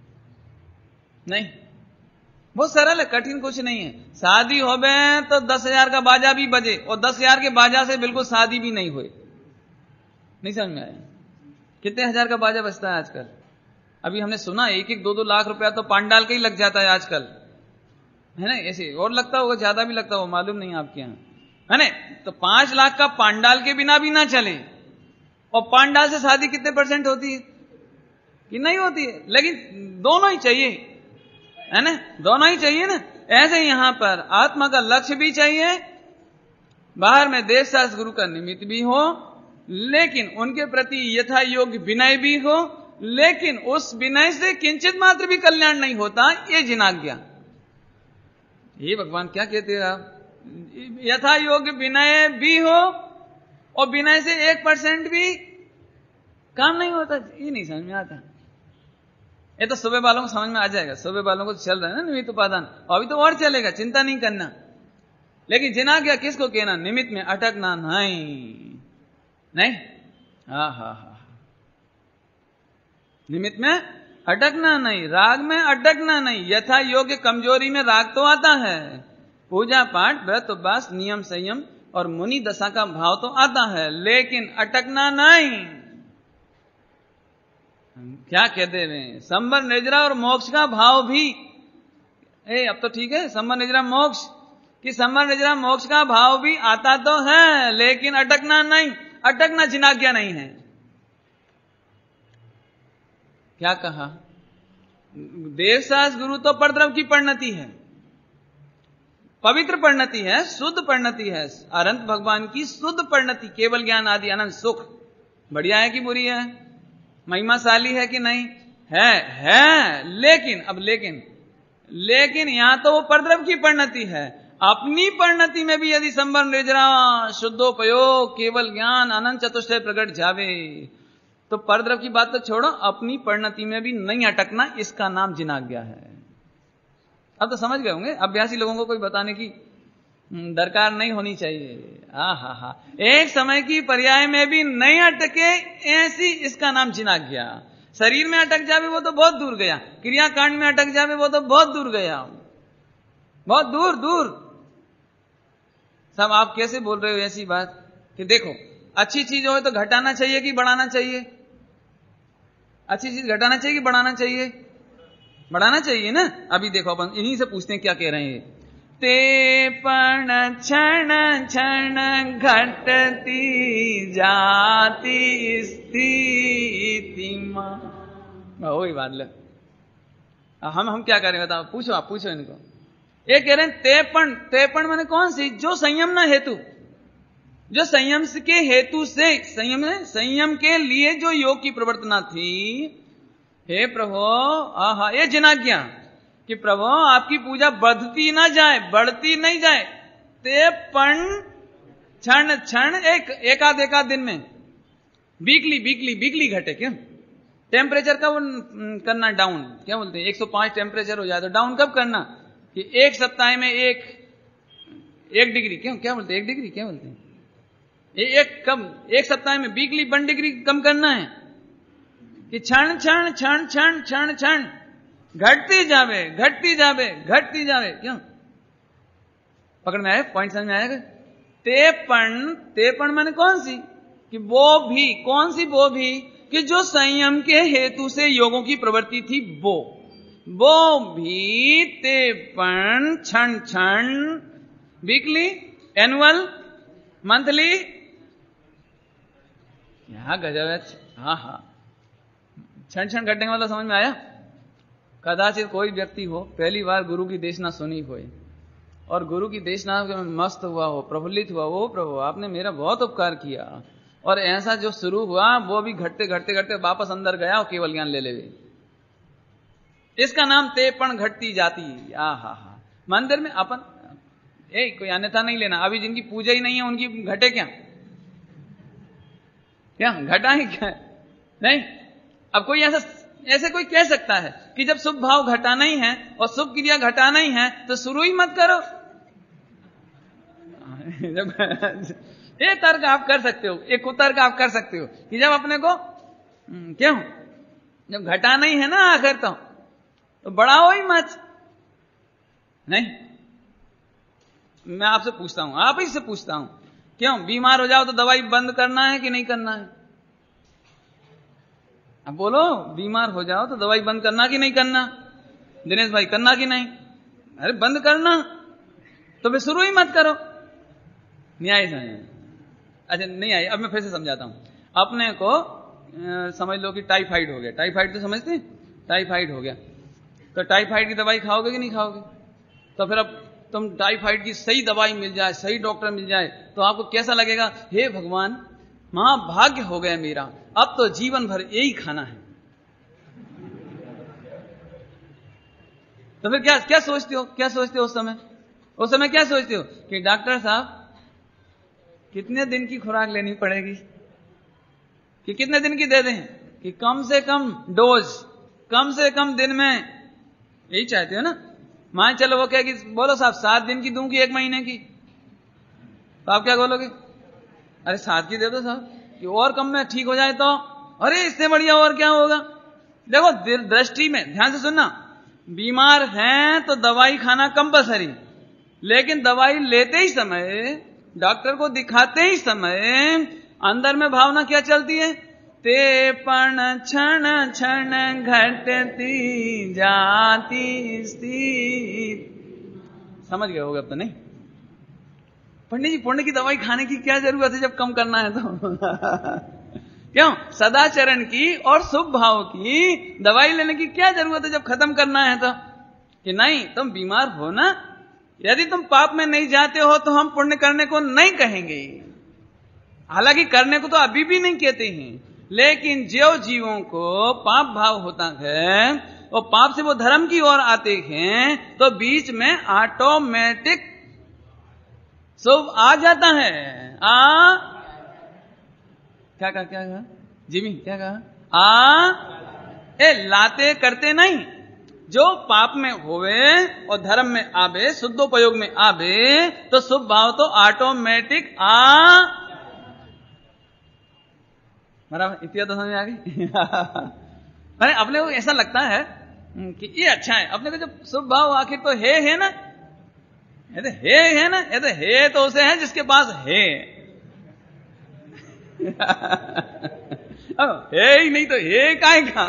नहीं, बहुत सरल है, कठिन कुछ नहीं है। शादी हो बे तो 10,000 का बाजा भी बजे, और 10,000 के बाजा से बिल्कुल शादी भी नहीं हुई। नहीं समझ में आया? कितने हजार का बाजा बजता है आजकल? अभी हमने सुना 1-1, 2-2 लाख रुपया तो पांडाल का ही लग जाता है आजकल, है ना? ऐसे और लगता होगा, ज्यादा भी लगता होगा, मालूम नहीं आपके यहां, है ना? तो 5 लाख का पांडाल के बिना भी ना चले। और पांडाल से शादी कितने % होती है कि नहीं होती है? लेकिन दोनों ही चाहिए, है ना? दोनों ही चाहिए ना। ऐसे यहां पर आत्मा का लक्ष्य भी चाहिए, बाहर में देश शास्त्र गुरु का निमित्त भी हो, लेकिन उनके प्रति यथा योग्य विनय भी हो, लेकिन उस विनय से किंचित मात्र भी कल्याण नहीं होता, ये जिनाज्ञा। ये भगवान क्या कहते हैं आप? यथा योग्य विनय भी हो, और विनय से 1% भी काम नहीं होता। ये नहीं समझ में आता। ये तो सुबह वालों को समझ में आ जाएगा, सुबह वालों को चल रहा है ना निमित्त उपादान, अभी तो और चलेगा, चिंता नहीं करना। लेकिन जिनाज्ञा किसको कहना? निमित्त में अटकना नहीं, नहीं, हा, निमित्त में अटकना नहीं, राग में अटकना नहीं। यथा योग्य कमजोरी में राग तो आता है, पूजा पाठ व्रत उपवास नियम संयम और मुनि दशा का भाव तो आता है, लेकिन अटकना नहीं। क्या कहते हैं? संबर निद्रा और मोक्ष का भाव भी, अब तो ठीक है, संबर निद्रा मोक्ष कि संबर निद्रा मोक्ष का भाव भी आता तो है, लेकिन अटकना नहीं। अटकना जिनाज्ञा नहीं है। क्या कहा? देवशास्त्र गुरु तो परद्रव की परिणति है, पवित्र परिणति है, शुद्ध परिणति है, अनंत भगवान की शुद्ध परिणति, केवल ज्ञान आदि अनंत सुख। बढ़िया है कि बुरी है? महिमाशाली है कि नहीं? है। लेकिन अब लेकिन यहां तो वो परद्रव की परिणति है। अपनी परिणति में भी यदि संबर निर्जरा शुद्धोपयोग केवल ज्ञान अनंत चतुष्टय प्रकट जावे, तो परद्रव की बात तो छोड़ो, अपनी परिणति में भी नहीं अटकना, इसका नाम जिनाज्ञा है। अब तो समझ गए होंगे, अभ्यासी लोगों को कोई बताने की दरकार नहीं होनी चाहिए। हा, एक समय की पर्याय में भी नहीं अटके, ऐसी इसका नाम जिनाज्ञा। शरीर में अटक जावे वो तो बहुत दूर गया, क्रियाकांड में अटक जावे वो तो बहुत दूर गया, बहुत दूर। सब आप कैसे बोल रहे हो ऐसी बात कि देखो अच्छी चीज हो तो घटाना चाहिए कि बढ़ाना चाहिए? अच्छी चीज घटाना चाहिए कि बढ़ाना चाहिए? बढ़ाना चाहिए ना। अभी देखो अपन इन्हीं से पूछते हैं क्या कह रहे हैं। ते पण क्षण क्षण घटती जाती स्थिति वही बात ले। हम क्या करें बताओ? पूछो, आप पूछो इनको। ये कह रहे हैं तेपण माने कौन सी? जो संयम ना हेतु, जो संयम के हेतु से संयम के लिए जो योग की प्रवर्तना थी। हे प्रभु, ये जिनाज्ञा कि प्रभु आपकी पूजा बढ़ती ना जाए, बढ़ती नहीं जाए। तेपण क्षण एक आध दिन में वीकली घटे क्यों? टेम्परेचर कब करना डाउन, क्या बोलते हैं, 105 टेम्परेचर हो जाए तो डाउन कब करना, कि एक सप्ताह में एक डिग्री, क्या बोलते हैं, 1 डिग्री क्या बोलते हैं, एक सप्ताह में वीकली 1 डिग्री कम करना है, कि क्षण क्षण क्षण क्षण क्षण क्षण घटती जावे घटती जावे घटती जावे। क्यों, पकड़ में आया, पॉइंट समझ में आएगा। तेपन माने कौन सी, कि वो भी, कौन सी वो भी, कि जो संयम के हेतु से योगों की प्रवृत्ति थी वो भी तेपन क्षण क्षण, वीकली, एनुअल, मंथली, यहां गजब है। हाँ, क्षण क्षण घटने का मतलब समझ में आया। कदाचित कोई व्यक्ति हो, पहली बार गुरु की देशना सुनी हो और गुरु की देशना में मस्त हुआ हो, प्रफुल्लित हुआ हो, प्रभु आपने मेरा बहुत उपकार किया, और ऐसा जो शुरू हुआ वो भी घटते घटते घटते वापस अंदर गया और केवल ज्ञान ले ले। इसका नाम तेपन घटती जाती। हा, मंदिर में अपन कोई अन्यथा नहीं लेना, अभी जिनकी पूजा ही नहीं है उनकी घटे क्या घटा ही क्या नहीं। अब कोई ऐसे कोई कह सकता है कि जब शुभ भाव घटाना ही है और शुभ क्रिया घटाना ही है तो शुरू ही मत करो। ये तर्क आप कर सकते हो, एक कुतर्क आप कर सकते हो कि जब अपने को क्यों, जब घटाना ही है ना आखिर तो बढ़ाओ ही मत। नहीं, मैं आपसे पूछता हूं, आप ही से पूछता हूं, क्यों बीमार हो जाओ तो दवाई बंद करना है कि नहीं करना है? अब बोलो, बीमार हो जाओ तो दवाई बंद करना कि नहीं करना? दिनेश भाई करना कि नहीं? अरे बंद करना, तो फिर शुरू ही मत करो। नहीं आई समझ? अच्छा नहीं आई, अब मैं फिर से समझाता हूं। अपने को समझ लो कि टाइफाइड हो गया, टाइफाइड तो समझते हैं, टाइफाइड हो गया तो टाइफाइड की दवाई खाओगे कि नहीं खाओगे? तो फिर अब तुम टाइफाइड की सही दवाई मिल जाए, सही डॉक्टर मिल जाए तो आपको कैसा लगेगा? हे भगवान, महाभाग्य हो गया मेरा, अब तो जीवन भर यही खाना है। तो फिर क्या सोचते हो, क्या सोचते हो उस समय क्या सोचते हो कि डॉक्टर साहब कितने दिन की खुराक लेनी पड़ेगी, कि कितने दिन की दे दें, कि कम से कम डोज, कम से कम दिन में, यही चाहते हो ना? मान चलो वो क्या कि बोलो साहब 7 दिन की दूं कि 1 महीने की, तो आप क्या बोलोगे? अरे 7 की दे दो साहब, कि और कम में ठीक हो जाए तो, अरे इससे बढ़िया और क्या होगा? देखो दृष्टि में ध्यान से सुनना, बीमार हैं तो दवाई खाना कंपलसरी, लेकिन दवाई लेते ही समय, डॉक्टर को दिखाते ही समय अंदर में भावना क्या चलती है? तेपन क्षण क्षण घटती जाती स्थिर। समझ गए होगे अब तो? नहीं पंडित जी, पुण्य की दवाई खाने की क्या जरूरत है जब कम करना है तो? क्यों, सदाचरण की और शुभ भाव की दवाई लेने की क्या जरूरत है जब खत्म करना है तो? कि नहीं, तुम बीमार हो ना, यदि तुम पाप में नहीं जाते हो तो हम पुण्य करने को नहीं कहेंगे, हालांकि करने को तो अभी भी नहीं कहते हैं, लेकिन जो जीवों को पाप भाव होता है और पाप से वो धर्म की ओर आते हैं तो बीच में ऑटोमेटिक शुभ आ जाता है। क्या कहा जिमी, क्या कहा? लाते करते नहीं, जो पाप में होवे और धर्म में आवे, शुद्धोपयोग में आवे तो शुभ भाव तो ऑटोमेटिक बराबर। इतना तो समझ आ गई। अरे अपने को ऐसा लगता है कि ये अच्छा है, अपने को जब शुभ भाव आखिर तो है ना, ये तो है ना, ये तो है तो उसे है जिसके पास है। है ही नहीं तो है काहे का?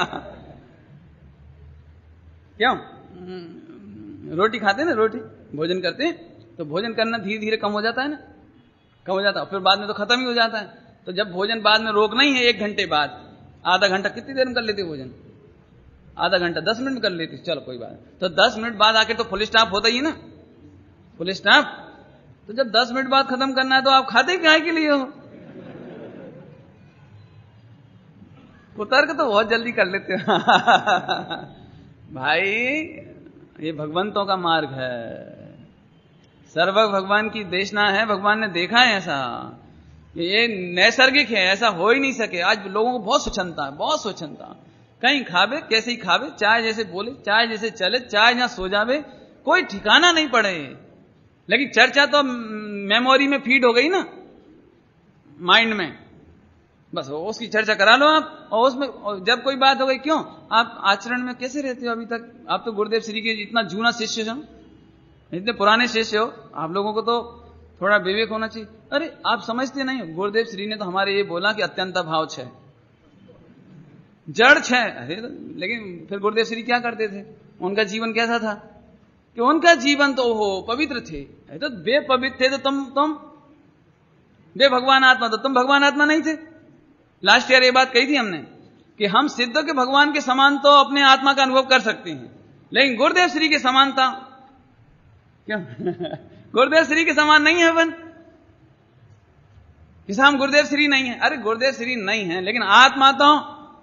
क्यों, रोटी खाते हैं ना, रोटी भोजन करते हैं तो भोजन करना धीरे धीरे कम हो जाता है ना, कम हो जाता है, फिर बाद में तो खत्म ही हो जाता है। तो जब भोजन बाद में रोकना ही है 1 घंटे बाद, आधा घंटा कितनी देर में कर लेते भोजन? आधा घंटा 10 मिनट में कर लेते, चलो कोई बात। तो 10 मिनट बाद आके तो फुल स्टॉप होता ही है ना, फुल स्टॉप। तो जब 10 मिनट बाद खत्म करना है तो आप खाते काहे के लिए हो? कुतर्क तो बहुत जल्दी कर लेते हो। भाई ये भगवंतों का मार्ग है, सर्वज्ञ भगवान की देशना है, भगवान ने देखा है ऐसा, ये नैसर्गिक है, ऐसा हो ही नहीं सके। आज लोगों को बहुत स्वच्छंदता है, बहुत स्वच्छंदता, कहीं खावे, कैसे ही खावे, चाहे जैसे बोले, चाहे जैसे चले, चाहे जहां सो जावे, कोई ठिकाना नहीं पड़े। लेकिन चर्चा तो मेमोरी में फीड हो गई ना, माइंड में, बस उसकी चर्चा करा लो आप। और उसमें जब कोई बात हो गई, क्यों आप आचरण में कैसे रहते हो अभी तक? आप तो गुरुदेव श्री के इतना जूना शिष्य हो, इतने पुराने शिष्य हो, आप लोगों को तो थोड़ा विवेक होना चाहिए। अरे आप समझते नहीं, गुरुदेव श्री ने तो हमारे ये बोला कि अत्यंत भाव छे, जड़ छे। अरे लेकिन फिर गुरुदेव श्री क्या करते थे? उनका जीवन कैसा था कि उनका जीवन तो हो पवित्र थे। तो वे पवित्र थे तो तुम वे भगवान आत्मा, तो तुम भगवान आत्मा नहीं थे। लास्ट ईयर ये बात कही थी हमने कि हम सिद्ध के भगवान के समान तो अपने आत्मा का अनुभव कर सकते हैं, लेकिन गुरुदेव श्री के समानता क्यों गुरुदेव श्री के समान नहीं है अपन कि हम गुरुदेव श्री नहीं है। अरे गुरुदेव श्री नहीं है, लेकिन आत्मा तो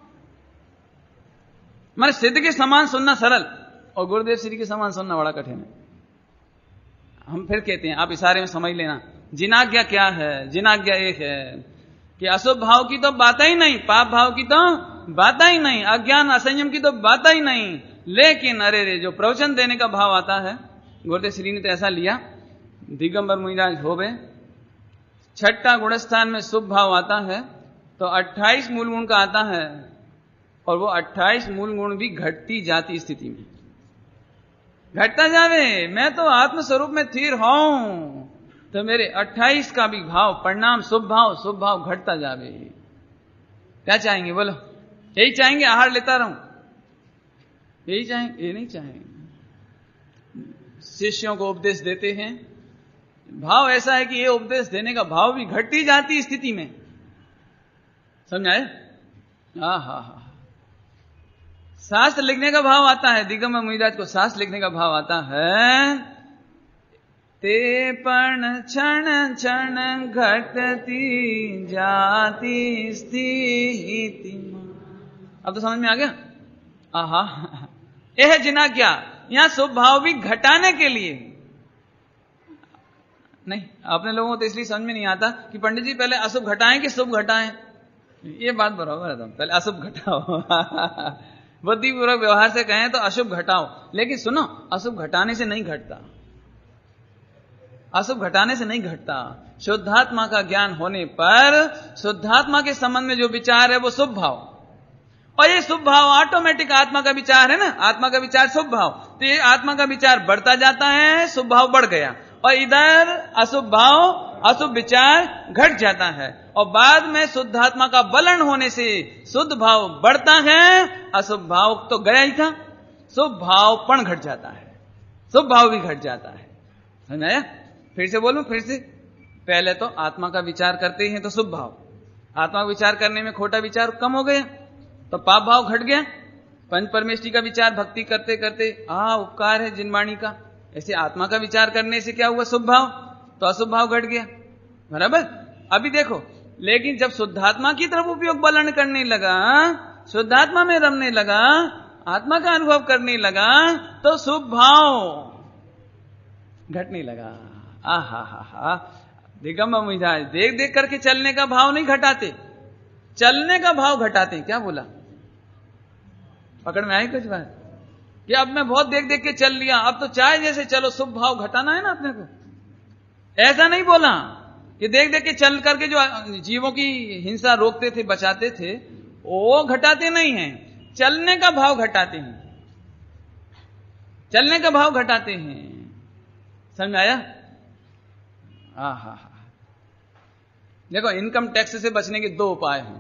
मैंने सिद्ध के समान सुनना सरल और गुरुदेव श्री के समान सुनना बड़ा कठिन है। हम फिर कहते हैं, आप इशारे में समझ लेना, जिनाज्ञा क्या है? जिनाज्ञा एक है कि अशुभ भाव की तो बात ही नहीं, पाप भाव की तो बात ही नहीं, अज्ञान असंयम की तो बात ही नहीं। लेकिन अरे रे जो प्रवचन देने का भाव आता है, गुरुदेव श्री ने तो ऐसा लिया, दिगंबर मुनिराज होवे, छठा गुणस्थान में शुभ भाव आता है तो 28 मूल गुण का आता है, और वो 28 मूल गुण भी घटती जाती स्थिति में घटता जावे। मैं तो आत्मस्वरूप में स्थिर हूं, तो मेरे 28 का भी भाव परिणाम शुभ भाव घटता जावे। क्या चाहेंगे बोलो? यही चाहेंगे आहार लेता रहूं? यही चाहेंगे? ये नहीं चाहेंगे। शिष्यों को उपदेश देते हैं, भाव ऐसा है कि ये उपदेश देने का भाव भी घटती जाती स्थिति में, समझाए? हा शास्त्र लिखने का भाव आता है, दिगंबर मुनिराज को शास्त्र लिखने का भाव आता है, ते पण क्षण क्षण घटती जाती स्थिति। अब तो समझ में आ गया? आहा, यह है जिनाज्ञा। यहां शुभ भाव भी घटाने के लिए नहीं, अपने लोगों को तो इसलिए समझ में नहीं आता कि पंडित जी पहले अशुभ घटाएं कि शुभ घटाएं। ये बात बराबर है, तुम पहले अशुभ घटाओ बुद्धिपूर्वक व्यवहार से कहें तो अशुभ घटाओ, लेकिन सुनो, अशुभ घटाने से नहीं घटता, अशुभ घटाने से नहीं घटता। शुद्धात्मा का ज्ञान होने पर शुद्धात्मा के संबंध में जो विचार है वो शुभ भाव, और ये शुभ भाव ऑटोमेटिक आत्मा का विचार है ना, आत्मा का विचार शुभ भाव, तो ये आत्मा का विचार बढ़ता जाता है, शुभ भाव बढ़ गया, और इधर अशुभ भाव अशुभ विचार घट जाता है, और बाद में शुद्धात्मा का बलन होने से शुद्ध भाव बढ़ता है, अशुभ भाव तो गया ही था, शुभ भाव पण घट जाता है, शुभ भाव भी घट जाता है। समझाया? फिर से बोलूं, फिर से, पहले तो आत्मा का विचार करते हैं तो शुभ भाव, आत्मा का विचार करने में खोटा विचार कम हो गया तो पाप भाव घट गया। पंच परमेष्टि का विचार भक्ति करते करते उपकार है जिनवाणी का, ऐसे आत्मा का विचार करने से क्या हुआ? शुभ भाव, तो अशुभ भाव घट गया, बराबर। अभी देखो, लेकिन जब शुद्धात्मा की तरफ उपयोग बलन करने लगा, शुद्धात्मा में रमने लगा, आत्मा का अनुभव करने लगा, तो शुभ भाव घटने लगा। आहा, दिगंबर मुनिराज देख देख करके चलने का भाव नहीं घटाते, चलने का भाव घटाते। क्या बोला? पकड़ में आई कुछ बात? कि अब मैं बहुत देख देख के चल लिया, अब तो चाहे जैसे चलो, शुभ भाव घटाना है ना अपने को। ऐसा नहीं बोला कि देख देख के चल करके जो जीवों की हिंसा रोकते थे, बचाते थे, वो घटाते नहीं हैं, चलने का भाव घटाते हैं, चलने का भाव घटाते हैं। समझ में आया? देखो, इनकम टैक्स से बचने के दो उपाय हैं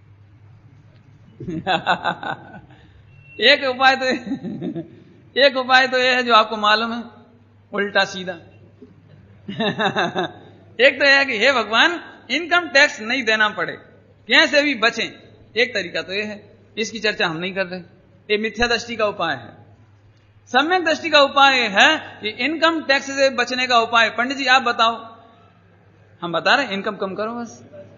एक उपाय तो यह है जो आपको मालूम है, उल्टा सीधा एक तो यह है कि हे भगवान इनकम टैक्स नहीं देना पड़े, कैसे भी बचें। एक तरीका तो यह है, इसकी चर्चा हम नहीं कर रहे, ये मिथ्या दृष्टि का उपाय है। सम्यक दृष्टि का उपाय है कि इनकम टैक्स से बचने का उपाय, पंडित जी आप बताओ। हम बता रहे इनकम कम करो, बस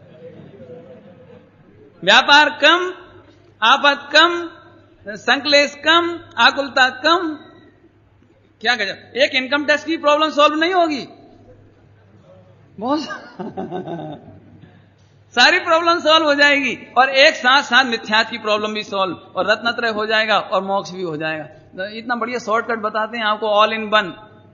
व्यापार कम, आफत कम, संकलेश कम, आकुलता कम। क्या गजब, एक इनकम टैक्स की प्रॉब्लम सॉल्व नहीं होगी बहुत सारी प्रॉब्लम सॉल्व हो जाएगी और एक साथ साथ मिथ्यात्व की प्रॉब्लम भी सॉल्व और रत्नत्रय हो जाएगा और मोक्ष भी हो जाएगा। तो इतना बढ़िया शॉर्टकट बताते हैं आपको, ऑल इन वन।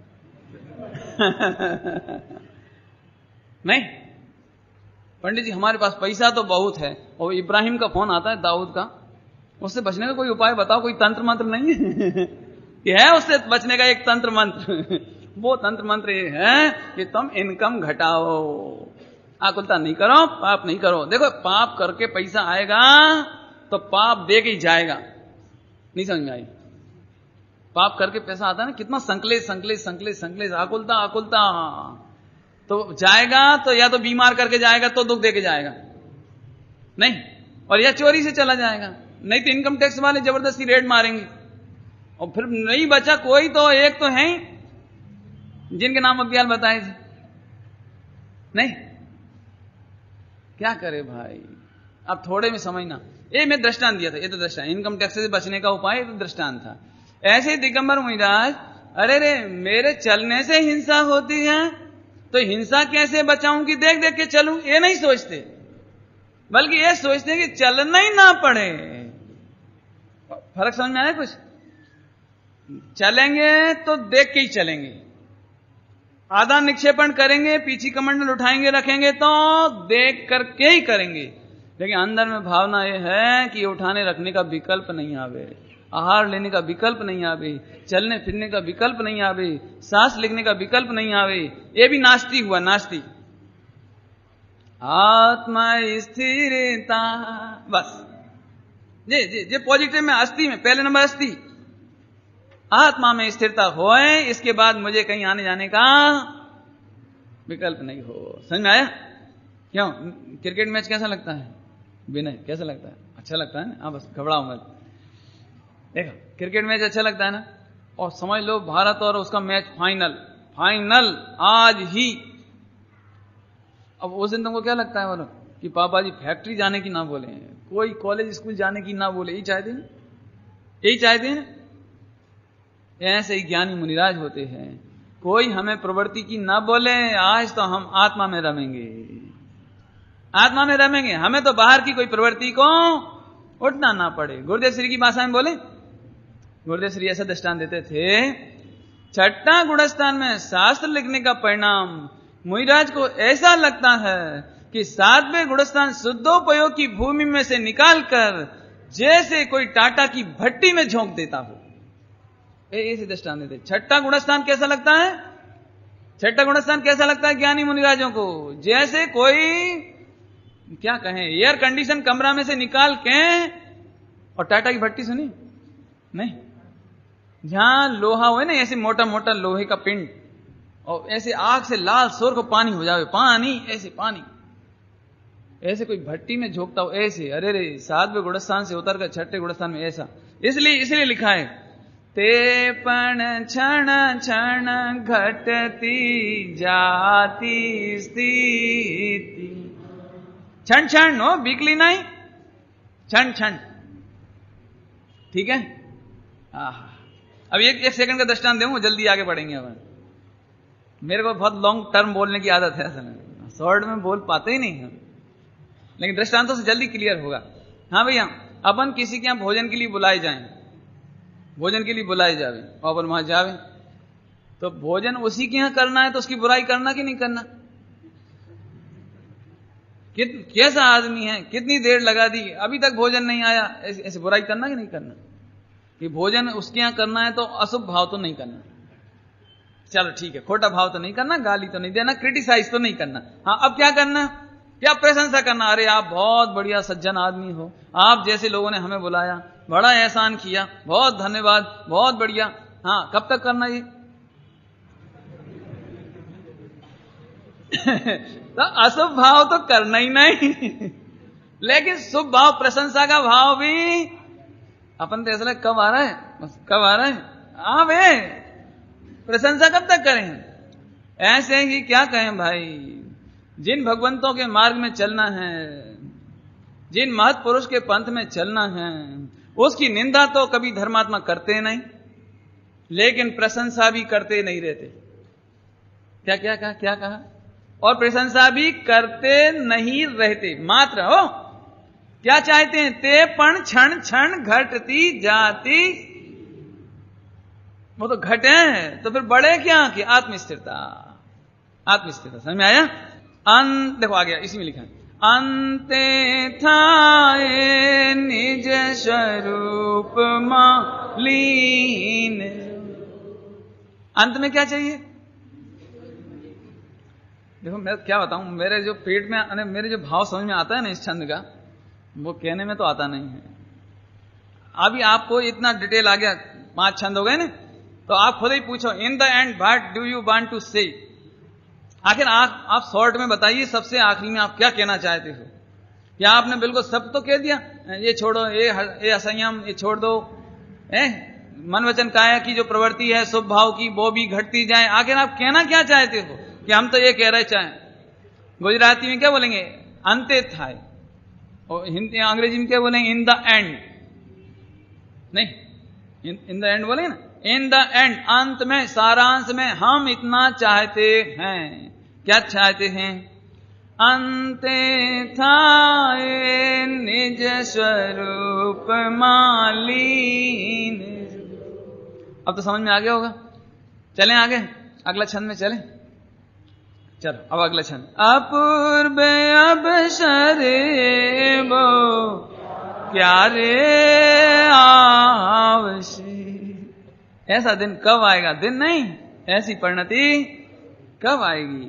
नहीं पंडित जी हमारे पास पैसा तो बहुत है और इब्राहिम का फोन आता है दाऊद का, उससे बचने का कोई उपाय बताओ, कोई तंत्र मंत्र नहीं है? ये है उससे बचने का एक तंत्र मंत्र। वो तंत्र मंत्र ये है कि तुम इनकम घटाओ, आकुलता नहीं करो, पाप नहीं करो। देखो पाप करके पैसा आएगा तो पाप दे के ही जाएगा, नहीं समझ में आई? पाप करके पैसा आता है ना, कितना संकलेश संकलेश संकलेश संकलेश, आकुलता आकुलता, तो जाएगा तो या तो बीमार करके जाएगा तो दुख दे के जाएगा, नहीं, और या चोरी से चला जाएगा, नहीं तो इनकम टैक्स वाले जबरदस्ती रेड मारेंगे और फिर नहीं बचा कोई, तो एक तो है जिनके नाम अभियान बताए थे, नहीं क्या करे भाई। अब थोड़े में समझना, ये मैं दृष्टांत दिया था, ये तो दृष्टांत, इनकम टैक्स से बचने का उपाय तो दृष्टांत था। ऐसे ही दिगंबर मुनिराज, अरे रे मेरे चलने से हिंसा होती है तो हिंसा कैसे बचाऊं कि देख देख के चलूं, ये नहीं सोचते, बल्कि ये सोचते कि चलना ही ना पड़े। फर्क समझ में आया कुछ? चलेंगे तो देख के ही चलेंगे, आधा निक्षेपण करेंगे, पीछी कमंडल उठाएंगे रखेंगे तो देख करके ही करेंगे, लेकिन अंदर में भावना यह है कि उठाने रखने का विकल्प नहीं आवे, आहार लेने का विकल्प नहीं आवे, चलने फिरने का विकल्प नहीं आवे, सांस लेने का विकल्प नहीं आवे। ये भी नास्ती हुआ, नास्ती। आत्मा स्थिरता, बस जी जी जी, पॉजिटिव में, अस्थि में, पहले नंबर अस्थि, आत्मा में स्थिरता होए, इसके बाद मुझे कहीं आने जाने का विकल्प नहीं हो। समझ में आया? क्यों क्रिकेट मैच कैसा लगता है विनय, कैसा लगता है? अच्छा लगता है ना? हाँ बस घबराओ मत। देखो क्रिकेट मैच अच्छा लगता है ना, और समझ लो भारत और उसका मैच फाइनल, फाइनल आज ही। अब उस दिन तुमको क्या लगता है बोलो, कि पापा जी फैक्ट्री जाने की ना बोले, कोई कॉलेज स्कूल जाने की ना बोले, यही चाहते हैं, यही चाहते हैं। ऐसे ही ज्ञानी मुनिराज होते हैं, कोई हमें प्रवृत्ति की ना बोले, आज तो हम आत्मा में रमेंगे, आत्मा में रमेंगे, हमें तो बाहर की कोई प्रवृत्ति को उठना ना पड़े। गुरुदेव श्री की भाषा में बोले, गुरुदेव श्री ऐसा दृष्टांत देते थे, छठा गुणस्थान में शास्त्र लिखने का परिणाम मुनिराज को ऐसा लगता है कि 7वें गुणस्थान शुद्धोपयोग की भूमि में से निकालकर जैसे कोई टाटा की भट्टी में झोंक देता हो, ऐसे दृष्टांत देते। छठा गुणस्थान कैसा लगता है? छठा गुणस्थान कैसा लगता है ज्ञानी मुनिराजों को? जैसे कोई क्या कहें, एयर कंडीशन कमरा में से निकाल के, और टाटा की भट्टी सुनी नहीं, जहां लोहा हो ना, ऐसे मोटा मोटा लोहे का पिंड, और ऐसे आग से लाल सोर को पानी हो जावे, पानी ऐसे पानी, ऐसे कोई भट्टी में झोंकता हो ऐसे। अरे रे 7वें गुणस्थान से उतर कर 6ठे गुणस्थान में ऐसा, इसलिए लिखा है, ते पण क्षण क्षण घटती जाती स्थिति, क्षण क्षण हो, बिकली नहीं, क्षण क्षण, ठीक है। अब एक सेकंड का दृष्टांत दूंगा, जल्दी आगे बढ़ेंगे। अब मेरे को बहुत लॉन्ग टर्म बोलने की आदत है, असल में शॉर्ट में बोल पाते ही नहीं हम, लेकिन दृष्टांतों से जल्दी क्लियर होगा। हाँ भैया, अपन किसी के यहां भोजन के लिए बुलाए जाएं, भोजन के लिए बुलाए जावे और अपन वहां जावे, तो भोजन उसी के यहां करना है तो उसकी बुराई करना कि नहीं करना? कैसा आदमी है, कितनी देर लगा दी, अभी तक भोजन नहीं आया, ऐसे बुराई करना कि नहीं करना? कि भोजन उसके यहां करना है तो अशुभ भाव तो नहीं करना, चलो ठीक है, खोटा भाव तो नहीं करना, गाली तो नहीं देना, क्रिटिसाइज तो नहीं करना। हाँ अब क्या करना, क्या प्रशंसा करना, अरे आप बहुत बढ़िया सज्जन आदमी हो, आप जैसे लोगों ने हमें बुलाया, बड़ा एहसान किया, बहुत धन्यवाद, बहुत बढ़िया। हाँ कब तक करना ये? तो अशुभ भाव तो करना ही नहीं, लेकिन शुभ भाव, प्रशंसा का भाव भी अपन तो ऐसा कब आ रहा है, कब आ रहा है, हाँ बे प्रशंसा कब तक करें? ऐसे ही क्या कहें भाई, जिन भगवंतों के मार्ग में चलना है, जिन महत् पुरुष के पंथ में चलना है, उसकी निंदा तो कभी धर्मात्मा करते नहीं, लेकिन प्रशंसा भी करते नहीं रहते। क्या क्या कहा, क्या कहा? और प्रशंसा भी करते नहीं रहते, मात्र हो क्या चाहते हैं, ते पण क्षण क्षण घटती जाती। वो तो घटे तो फिर बड़े क्या कि आत्मस्थिरता, आत्मस्थिरता। समझ में आया? देखो आ गया, इसी में लिखा है, अंते थाए निज स्वरूप लीन। अंत में क्या चाहिए? देखो मैं क्या बताऊं, मेरे जो पेट में, मेरे जो भाव समझ में आता है ना इस छंद का, वो कहने में तो आता नहीं है। अभी आपको इतना डिटेल आ गया, 5 छंद हो गए ना, तो आप खुद ही पूछो, in the end what do you want to say. आखिर आप शॉर्ट में बताइए, सबसे आखिरी में आप क्या कहना चाहते हो? क्या आपने बिल्कुल सब तो कह दिया, ये छोड़ो, ये असंयम ये छोड़ दो, मन वचन काया की जो प्रवृत्ति है शुभ भाव की वो भी घटती जाए। आखिर आप कहना क्या चाहते हो? कि हम तो ये कह रहे चाहें, गुजराती में क्या बोलेंगे, अंते थाय, और हिंदी अंग्रेजी में क्या बोलेंगे, इन द एंड। नहीं, इन द एंड बोलेंगे ना, इन द एंड, अंत में, सारांश में हम इतना चाहते हैं। क्या चाहते हैं? अंते थाए निज स्वरूप मालीन। अब तो समझ में आ गया होगा। चलें आगे, अगला छंद में चलें। चलो अब अगला छंद, अपूर्व अवसरे वो क्या रे आवशी। ऐसा दिन कब आएगा? दिन नहीं, ऐसी परिणति कब आएगी?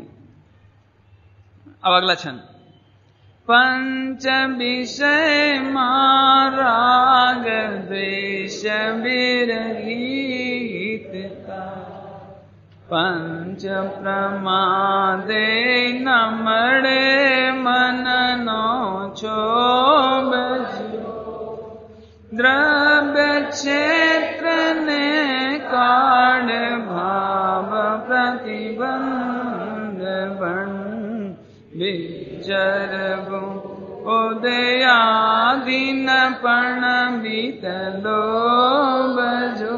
अब अगला छंद, पंच विषय माराग द्वेष विरहितता, पंच प्रमादे नमड़े मन नो क्षोभ, द्रव्य क्षेत्र ने काढ़ भाव प्रतिबंध बन विचर उदयादीन पण बीत लोभ जो।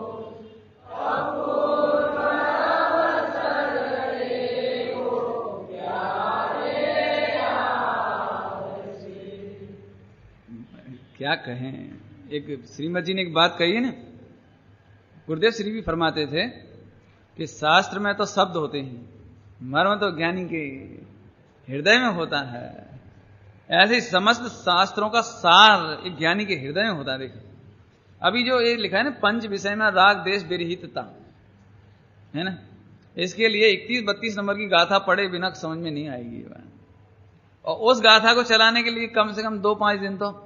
क्या कहें, एक श्रीमद जी ने एक बात कही है ना, गुरुदेव श्री भी फरमाते थे कि शास्त्र में तो शब्द होते हैं, मर्म तो ज्ञानी के हृदय में होता है। ऐसे समस्त शास्त्रों का सार एक ज्ञानी के हृदय में होता है। देखो अभी जो ये लिखा है ना, पंच विषय में राग देश विरहितता, है ना, इसके लिए 31-32 नंबर की गाथा पढ़े बिना समझ में नहीं आएगी। और उस गाथा को चलाने के लिए कम से कम 2-5 दिन तो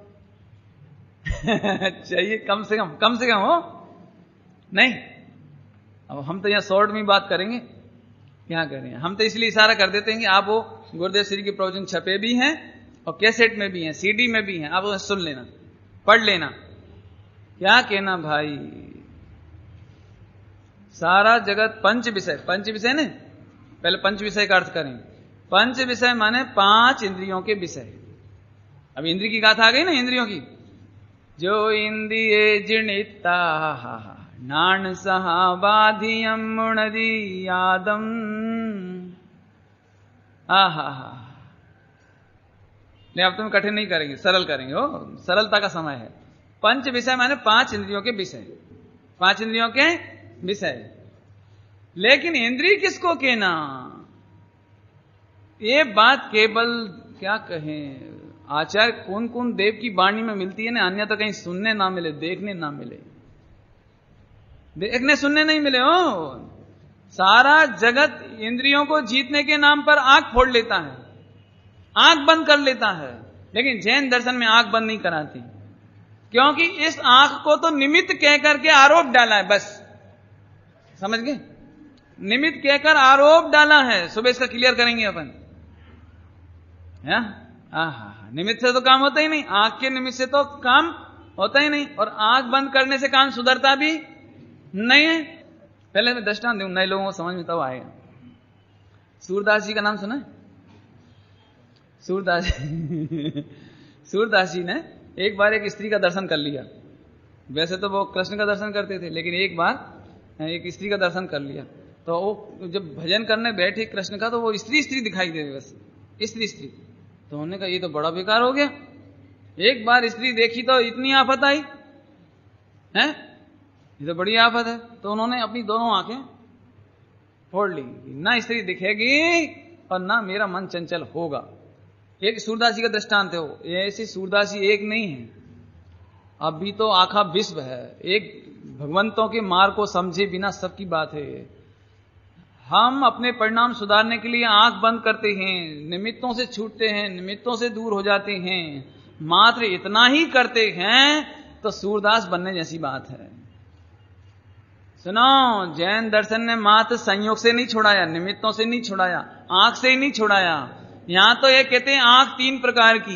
चाहिए, कम से कम हो नहीं। अब हम तो यहां शॉर्ट में बात करेंगे, क्या करें, हम तो इसलिए इशारा कर देते हैं कि आप वो गुरुदेव श्री के प्रवचन छपे भी हैं और कैसेट में भी हैं, सीडी में भी हैं, आप उसे सुन लेना, पढ़ लेना। क्या कहना भाई, सारा जगत पंच विषय ने, पहले पंच विषय का अर्थ करें। पंच विषय माने 5 इंद्रियों के विषय। अब इंद्रिय की गाथा आ गई ना, इंद्रियों की, जो इंद्रिये जीर्णिता नान सहा बाधियम मुणदी यादम। नहीं अब तुम कठिन नहीं करेंगे, सरल करेंगे, हो सरलता का समय है। पंच विषय माने 5 इंद्रियों के विषय, 5 इंद्रियों के विषय। लेकिन इंद्रिय किसको कहना, ये बात केवल क्या कहें, आचार्य कौन कौन देव की वाणी में मिलती है ना, अन्य तो कहीं सुनने ना मिले, देखने ना मिले, देखने सुनने नहीं मिले। हो सारा जगत इंद्रियों को जीतने के नाम पर आंख फोड़ लेता है, आंख बंद कर लेता है, लेकिन जैन दर्शन में आंख बंद नहीं कराती, क्योंकि इस आंख को तो निमित्त कह करके आरोप डाला है। बस समझ गए, निमित्त कहकर आरोप डाला है। सुबह इसका क्लियर करेंगे अपन। निमित्त से तो काम होता ही नहीं, आंख के निमित्त से तो काम होता ही नहीं, और आंख बंद करने से काम सुधरता भी नहीं है। पहले मैं दृष्टांत दूं, नए लोगों को समझ में तब आएगा। सूरदास जी का नाम सुना है? सूरदास जी ने एक बार एक स्त्री का दर्शन कर लिया। वैसे तो वो कृष्ण का दर्शन करते थे, लेकिन एक बार एक स्त्री का दर्शन कर लिया। तो वो जब भजन करने बैठे कृष्ण का तो वो स्त्री स्त्री दिखाई दे रही, बस स्त्री स्त्री। तो उन्होंने कहा ये तो बड़ा बेकार हो गया, एक बार स्त्री देखी तो इतनी आफत आई है, ये तो बड़ी आफत है। तो उन्होंने अपनी दोनों आंखें फोड़ ली, ना स्त्री दिखेगी और ना मेरा मन चंचल होगा। एक सूरदासी का दृष्टांत है, वो ऐसी सूरदासी एक नहीं है, अभी तो आखा विश्व है। एक भगवंतों के मार्ग को समझे बिना सबकी बात है। हम अपने परिणाम सुधारने के लिए आंख बंद करते हैं, निमित्तों से छूटते हैं, निमित्तों से दूर हो जाते हैं, मात्र इतना ही करते हैं तो सूरदास बनने जैसी बात है। सुनो, जैन दर्शन ने मात्र संयोग से नहीं छुड़ाया, निमित्तों से नहीं छुड़ाया, आंख से ही नहीं छुड़ाया। यहां तो ये कहते हैं आंख 3 प्रकार की,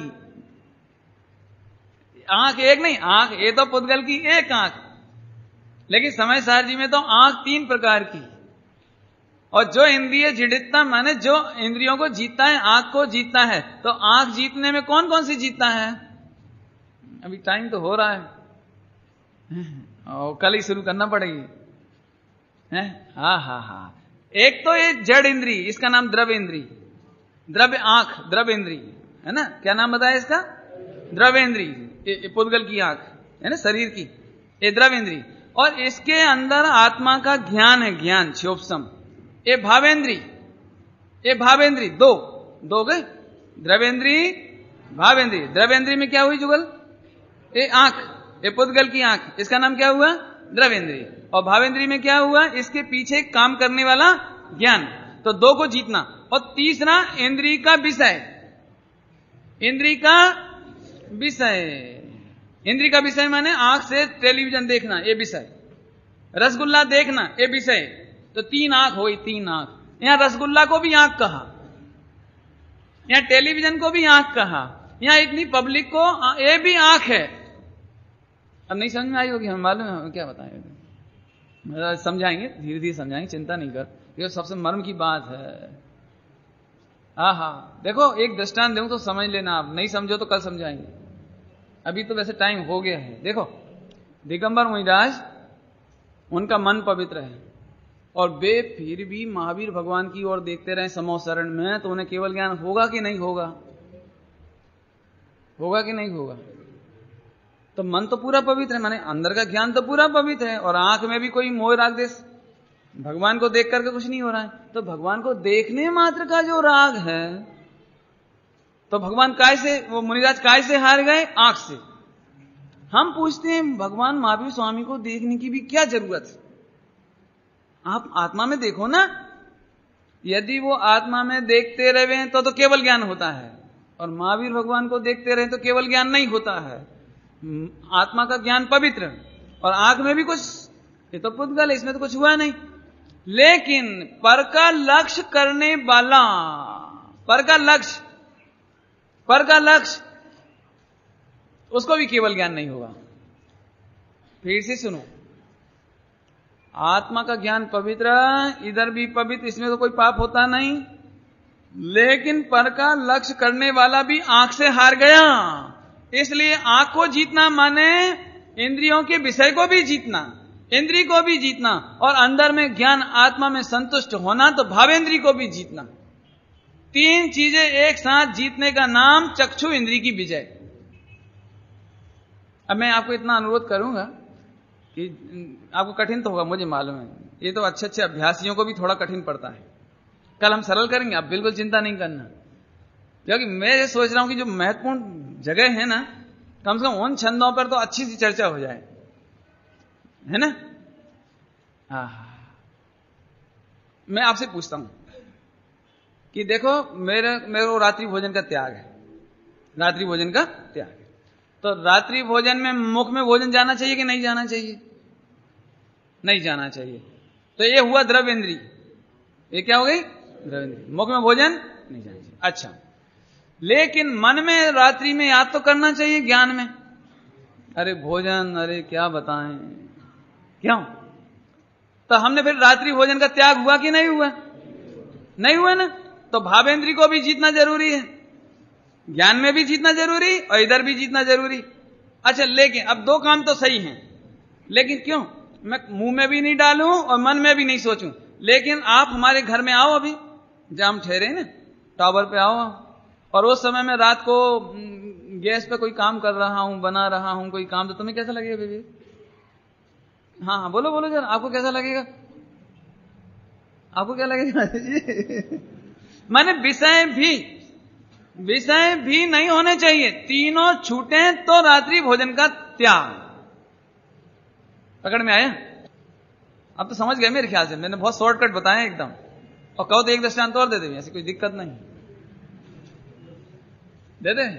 आंख एक नहीं, आंख ये तो पुद्गल की एक आंख, लेकिन समय सार जी में तो आंख 3 प्रकार की। और जो इंद्रिय जिड़ितता माने जो इंद्रियों को जीतता है, आंख को जीतता है। तो आंख जीतने में कौन कौन सी जीतता है? अभी टाइम तो हो रहा है और कल ही शुरू करना पड़ेगी। हाँ हाँ हाँ, एक तो ये जड़ इंद्री, इसका नाम द्रव्य इंद्री, द्रव्य आंख, द्रव्य इंद्री है ना। क्या नाम बताया इसका? द्रव्य इंद्री, पुद्गल की आंख है ना, शरीर की, ये द्रव्य इंद्री। और इसके अंदर आत्मा का ज्ञान है, ज्ञान क्षोभसम। ये भावेंद्री, ये भावेंद्री, दो गए, द्रवेंद्री भावेंद्री। द्रवेंद्री में क्या हुई जुगल? ये आंख, ये पुद्गल की आंख, इसका नाम क्या हुआ? द्रवेंद्री। और भावेंद्री में क्या हुआ? इसके पीछे काम करने वाला ज्ञान। तो 2 को जीतना। और तीसरा इंद्री का विषय, इंद्री का विषय, इंद्री का विषय माने आंख से टेलीविजन देखना, ये विषय, रसगुल्ला देखना, ये विषय। तो 3 आंख हुई, 3 आंख। यहां रसगुल्ला को भी आंख कहा, यहां टेलीविजन को भी आंख कहा, यहां इतनी पब्लिक को ये भी आंख है। अब नहीं समझ में आई होगी, हम मालूम है, क्या बताएं, समझाएंगे, धीरे धीरे समझाएंगे, चिंता नहीं कर, ये सबसे मर्म की बात है। हाँ, देखो एक दृष्टांत दूं तो समझ लेना, आप नहीं समझो तो कल समझाएंगे, अभी तो वैसे टाइम हो गया है। देखो दिगंबर मुनिराज, उनका मन पवित्र है और वे फिर भी महावीर भगवान की ओर देखते रहे समो शरण में, तो उन्हें केवल ज्ञान होगा कि नहीं होगा? होगा कि नहीं होगा? तो मन तो पूरा पवित्र है, माने अंदर का ज्ञान तो पूरा पवित्र है, और आंख में भी कोई मोह राग देश, भगवान को देख करके कुछ नहीं हो रहा है। तो भगवान को देखने मात्र का जो राग है, तो भगवान काय से, वो मुनिराज काय से हार गए? आंख से। हम पूछते हैं भगवान महावीर स्वामी को देखने की भी क्या जरूरत है? आप आत्मा में देखो ना। यदि वो आत्मा में देखते रहे तो केवल ज्ञान होता है, और महावीर भगवान को देखते रहे तो केवल ज्ञान नहीं होता है। आत्मा का ज्ञान पवित्र, और आंख में भी कुछ, ये तो पुद्गल है, इसमें तो कुछ हुआ नहीं। लेकिन पर का लक्ष्य करने वाला, पर का लक्ष्य, उसको भी केवल ज्ञान नहीं होगा। फिर से सुनो, आत्मा का ज्ञान पवित्र, इधर भी पवित्र, इसमें तो कोई पाप होता नहीं। लेकिन पर का लक्ष्य करने वाला भी आंख से हार गया। इसलिए आंख को जीतना माने इंद्रियों के विषय को भी जीतना, इंद्री को भी जीतना, और अंदर में ज्ञान आत्मा में संतुष्ट होना, तो भावेंद्री को भी जीतना। 3 चीजें एक साथ जीतने का नाम चक्षु इंद्री की विजय। अब मैं आपको इतना अनुरोध करूंगा कि आपको कठिन तो होगा, मुझे मालूम है, ये तो अच्छे अभ्यासियों को भी थोड़ा कठिन पड़ता है। कल हम सरल करेंगे, आप बिल्कुल चिंता नहीं करना, क्योंकि मैं ये सोच रहा हूं कि जो महत्वपूर्ण जगह है ना, कम से कम उन छंदों पर तो अच्छी सी चर्चा हो जाए, है ना। मैं आपसे पूछता हूं कि देखो मेरे को रात्रि भोजन का त्याग है, रात्रि भोजन का त्याग है, तो रात्रि भोजन में मुख में भोजन जाना चाहिए कि नहीं जाना चाहिए? नहीं जाना चाहिए। तो ये हुआ द्रव्येंद्री, ये क्या हो गई? द्रव्येंद्री। मुख में भोजन नहीं जाना चाहिए। अच्छा, लेकिन मन में रात्रि में याद तो करना चाहिए, ज्ञान में, अरे भोजन, अरे क्या बताएं, क्यों? तो हमने फिर रात्रि भोजन का त्याग हुआ कि नहीं हुआ? नहीं हुआ ना। तो भावेंद्री को भी जीतना जरूरी है, ज्ञान में भी जीतना जरूरी, और इधर भी जीतना जरूरी। अच्छा, लेकिन अब 2 काम तो सही हैं, लेकिन क्यों? मैं मुंह में भी नहीं डालूं और मन में भी नहीं सोचूं, लेकिन आप हमारे घर में आओ, अभी जहां हम ठहरे ना टावर पे आओ, और उस समय में रात को गैस पे कोई काम कर रहा हूं, बना रहा हूं कोई काम, तो तुम्हें कैसा लगेगा बेबी? हाँ हाँ बोलो बोलो जरा, आपको कैसा लगेगा? आपको क्या लगेगा? माने विषय भी नहीं होने चाहिए, तीनों छूटे तो रात्रि भोजन का त्याग। पकड़ में आया? अब तो समझ गए मेरे ख्याल से, मैंने बहुत शॉर्टकट बताया एकदम। और कहो तो एक दृष्टांत और दे दे, ऐसी कोई दिक्कत नहीं, दे दे।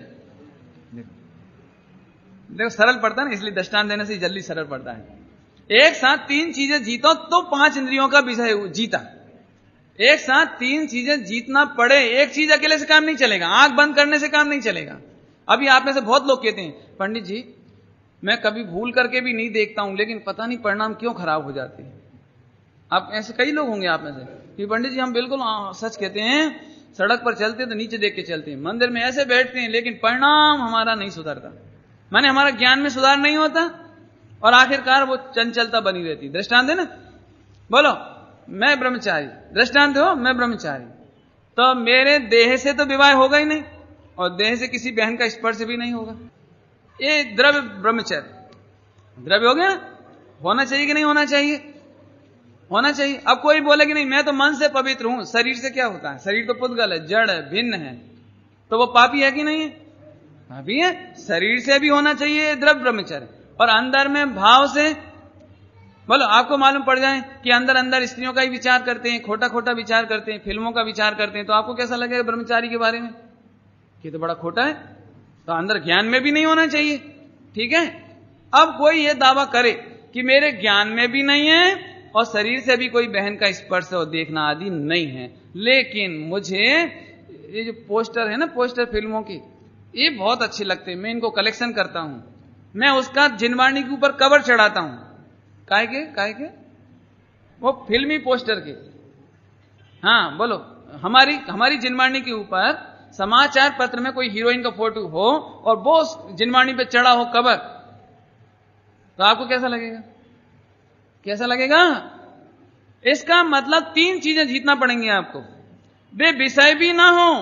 देखो सरल पड़ता है ना, इसलिए दृष्टांत देने से जल्दी सरल पड़ता है। एक साथ तीन चीजें जीतो तो 5 इंद्रियों का विषय जीता। एक साथ 3 चीजें जीतना पड़े, एक चीज अकेले से काम नहीं चलेगा, आंख बंद करने से काम नहीं चलेगा। अभी आप में से बहुत लोग कहते हैं पंडित जी मैं कभी भूल करके भी नहीं देखता हूं, लेकिन पता नहीं परिणाम क्यों खराब हो जाते हैं। आप ऐसे कई लोग होंगे आप में से कि पंडित जी हम बिल्कुल सच कहते हैं, सड़क पर चलते हैं तो नीचे देख के चलते हैं, मंदिर में ऐसे बैठते हैं, लेकिन परिणाम हमारा नहीं सुधरता, माने हमारा ज्ञान में सुधार नहीं होता, और आखिरकार वो चंचलता बनी रहती। दृष्टांत है ना, बोलो मैं ब्रह्मचारी, दृष्टांत हो मैं ब्रह्मचारी, तो मेरे देह से तो विवाह होगा ही नहीं, और देह से किसी बहन का स्पर्श भी नहीं होगा। ये द्रव्य ब्रह्मचर्य, द्रव्य हो गया ना, होना चाहिए कि नहीं होना चाहिए? होना चाहिए। अब कोई बोले कि नहीं मैं तो मन से पवित्र हूं, शरीर से क्या होता है? शरीर तो पुद्गल है, जड़ है, भिन्न है, तो वो पापी है कि नहीं है? पापी है। शरीर से भी होना चाहिए द्रव्य ब्रह्मचर्य, और अंदर में भाव से। बोलो आपको मालूम पड़ जाए कि अंदर अंदर स्त्रियों का ही विचार करते हैं, खोटा खोटा विचार करते हैं, फिल्मों का विचार करते हैं, तो आपको कैसा लगेगा ब्रह्मचारी के बारे में? ये तो बड़ा खोटा है, तो अंदर ज्ञान में भी नहीं होना चाहिए। ठीक है, अब कोई ये दावा करे कि मेरे ज्ञान में भी नहीं है और शरीर से भी कोई बहन का स्पर्श और देखना आदि नहीं है, लेकिन मुझे ये जो पोस्टर है ना, पोस्टर फिल्मों की, ये बहुत अच्छे लगते हैं, मैं इनको कलेक्शन करता हूं, मैं उसका जिनवाणी के ऊपर कवर चढ़ाता हूं। काहे के? वो फिल्मी पोस्टर के। हाँ बोलो, हमारी जिनवाणी के ऊपर समाचार पत्र में कोई हीरोइन का फोटो हो और वो जिनवाणी पे चढ़ा हो कवर, तो आपको कैसा लगेगा? कैसा लगेगा? इसका मतलब 3 चीजें जीतना पड़ेंगी आपको, वे विषय भी ना हो,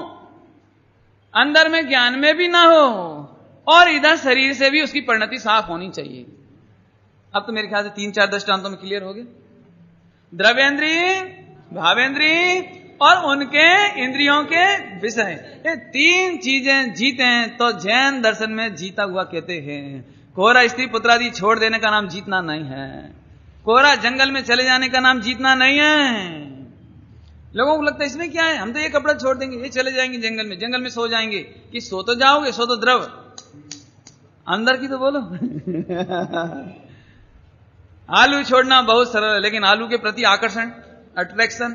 अंदर में ज्ञान में भी ना हो, और इधर शरीर से भी उसकी परिणति साफ होनी चाहिए। अब तो मेरे ख्याल से 3-4 दृष्टांतों में क्लियर हो गए। द्रव्येंद्रिय, भावेंद्रिय और उनके इंद्रियों के विषय, ये 3 चीजें जीते हैं तो जैन दर्शन में जीता हुआ कहते हैं। कोरा स्त्री पुत्रादि छोड़ देने का नाम जीतना नहीं है, कोरा जंगल में चले जाने का नाम जीतना नहीं है। लोगों को लगता है इसमें क्या है, हम तो ये कपड़ा छोड़ देंगे, ये चले जाएंगे जंगल में सो जाएंगे। कि सो तो जाओगे, सो तो द्रव, अंदर की तो बोलो। आलू छोड़ना बहुत सरल है, लेकिन आलू के प्रति आकर्षण, अट्रैक्शन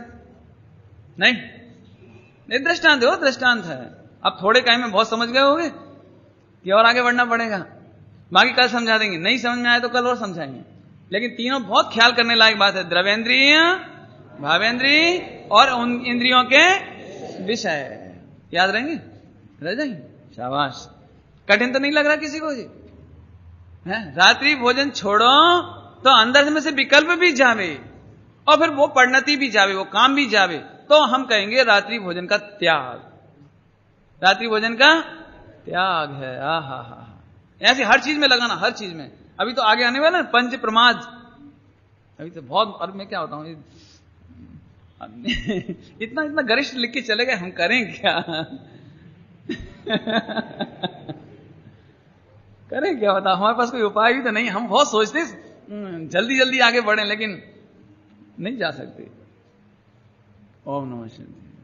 नहीं। दृष्टांत हो, दृष्टांत है। अब थोड़े टाइम में बहुत समझ गए होगे कि और आगे बढ़ना पड़ेगा, बाकी कल समझा देंगे, नहीं समझ में आए तो कल और समझाएंगे। लेकिन तीनों बहुत ख्याल करने लायक बात है, द्रव्येंद्रिय, भावेंद्रिय और उन इंद्रियों के विषय। याद रहेंगे? रह जाएंगे, शाबाश। कठिन तो नहीं लग रहा किसी को जी? है रात्रि भोजन छोड़ो तो अंदर में से विकल्प भी जावे, और फिर वो परिणति भी जावे, वो काम भी जावे, तो हम कहेंगे रात्रि भोजन का त्याग। रात्रि भोजन का त्याग है। आहा, ऐसे हर चीज में लगाना, हर चीज में। अभी तो आगे आने वाला है पंच प्रमाद, अभी तो बहुत। और मैं क्या होता हूं इतना गरिष्ठ लिख के चले गए, हम करें क्या? करें क्या बताओ, हमारे पास कोई उपाय भी तो नहीं। हम बहुत सोचते जल्दी जल्दी आगे बढ़े, लेकिन नहीं जा सकते। ओम नमः शिवाय।